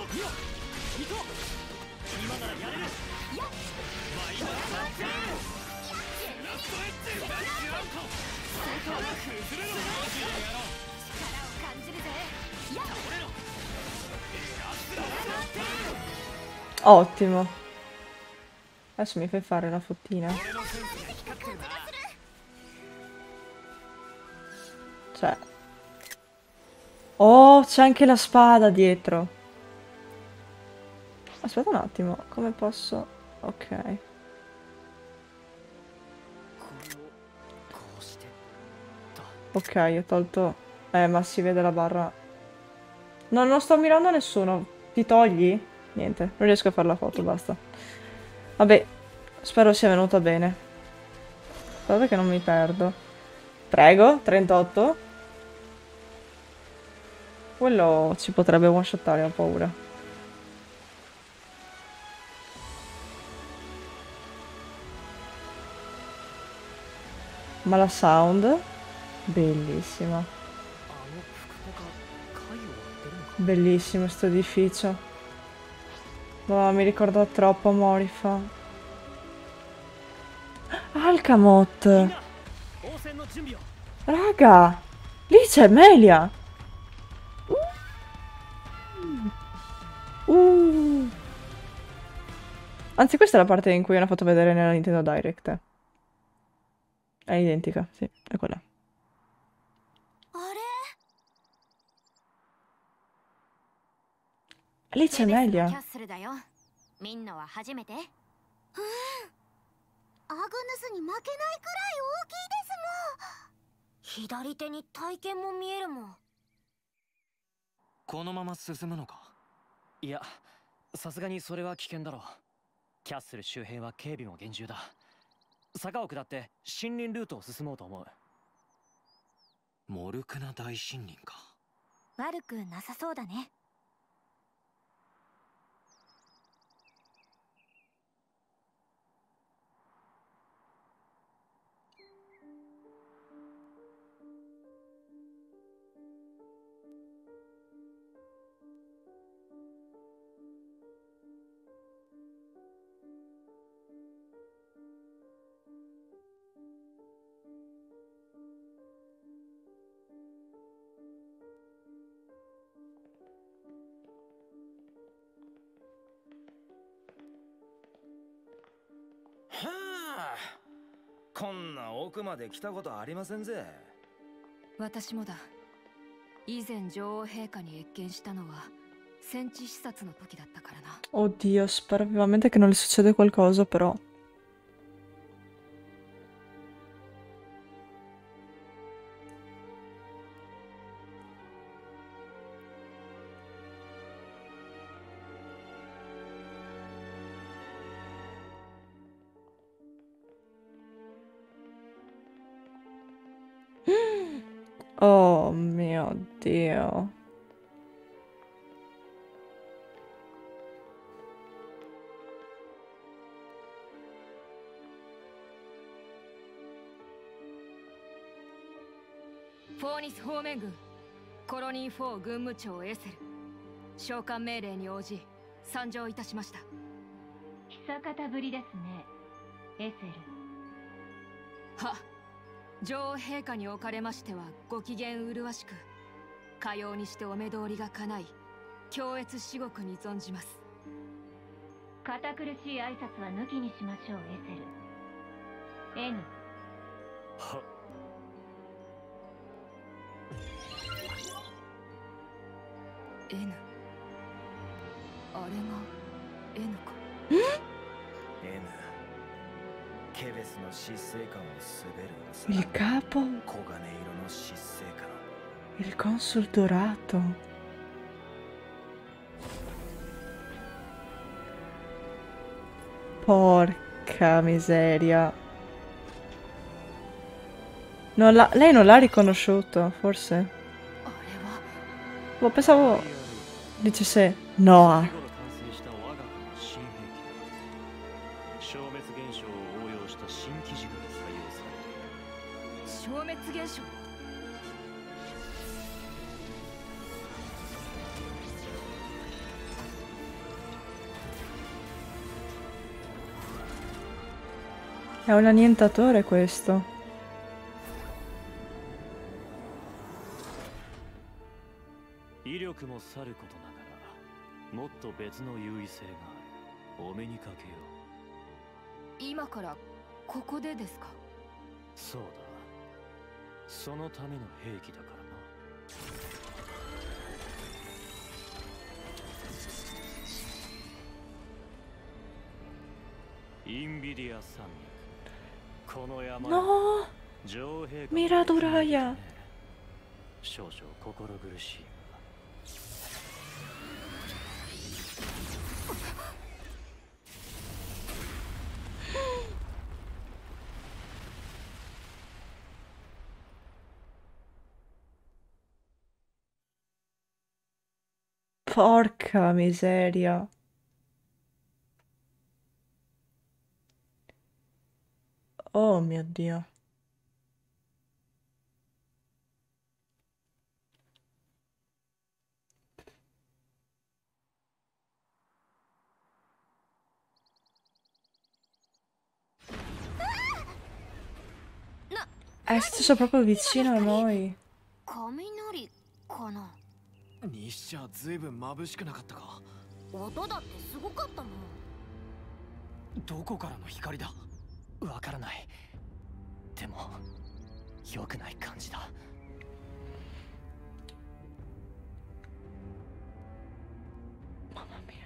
Ottimo. Adesso mi fai fare una fottina. Cioè. Oh, c'è anche la spada dietro. Aspetta un attimo, come posso... Ok. Ok, ho tolto... ma si vede la barra. No, non sto mirando a nessuno. Ti togli? Niente, non riesco a fare la foto, basta. Vabbè, spero sia venuta bene. Guarda che non mi perdo. Prego, 38. Quello ci potrebbe one-shottare, ho paura. Ma la sound? Bellissima. Bellissimo sto edificio. Ma mi ricorda troppo Morifa. Alcamot! Raga! Lì c'è Melia! Anzi, questa è la parte in cui hanno fatto vedere nella Nintendo Direct. È identica, sì, è quella. Lì c'è Melia. みんなは初めて？アグヌスに負けないくらい大きいですもん。左手に体験も見えるもん。 このまま進むのか？ いや、さすがにそれは危険だろう。キャッスル周辺は警備も厳重だ。坂を下って森林ルートを進もうと思う。 モルクナ大森林か。 悪くなさそうだね。 はあ、こんな奥まで来たことありませんぜ。 私もだ。以前女王陛下に謁見したのは戦地視察の時だったからな。 Oddio, spero vivamente che non le succede qualcosa, però. Oh mio Dio. Fornis 方面軍コロニー4軍務長エセル、召喚命令に応じ参上いたしました。 久方ぶりですね、エセル。 は、女王陛下におかれましてはご機嫌麗しく、かようにしてお目通りが叶い、強越至極に存じます。 堅苦しい挨拶は抜きにしましょう、エセル。N。 は。 N。あれが N か。 N。ケベスの疾走感を滑る Il capo. 黄金色の疾走感。 Il consul dorato. Porca miseria. Lei non l'ha riconosciuto, forse? Boh, pensavo dicesse Noah. 消滅現象を応用した新機軸が採用されている。 消滅現象。 È un annientatore questo. 威力もさることながら、もっと別の優位性がある。お目にかけよう。 今からここでですか？ そうだ。そのための兵器だからな。インビディア山脈。この山。 No! 女王陛下。 Miradoraya. 少々心苦しいが。 Porca miseria. Oh mio Dio. È stesso proprio vicino a noi. 雷かな。 にしちゃずいぶん眩しくなかったか。 音だってすごかったもん。 どこからの光だ。わからない。でも良くない感じだ。 Mamma mia.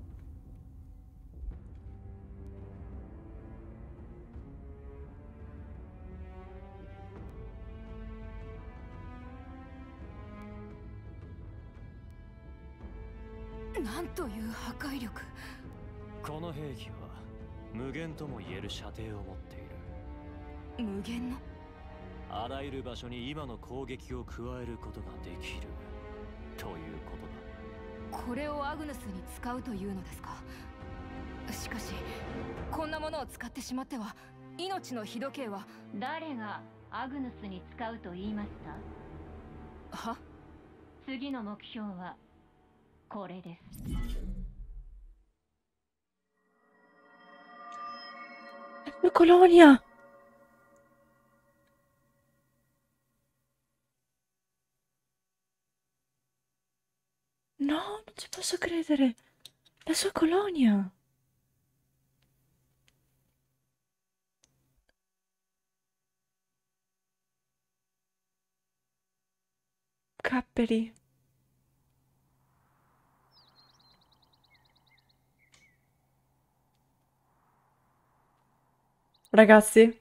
Quanto この兵器は無限とも言える射程を持っている。 無限のあらゆる場所に今の攻撃を加えることができるということだ。 これをアグヌスに使うというのですか。しかしこんなものを使ってしまっては命の日時計は。 誰がアグヌスに使うと言いました？ は？ 次の目標はこれです。 Colonia! No, non ci posso credere. La sua colonia. Capperi. Ragazzi,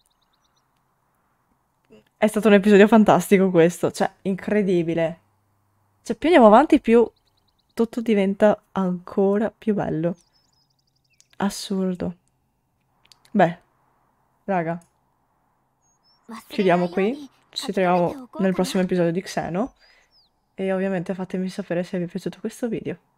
è stato un episodio fantastico questo, cioè incredibile. Cioè più andiamo avanti più tutto diventa ancora più bello. Assurdo. Beh, raga, chiudiamo qui, ci troviamo nel prossimo episodio di Xeno e ovviamente fatemi sapere se vi è piaciuto questo video.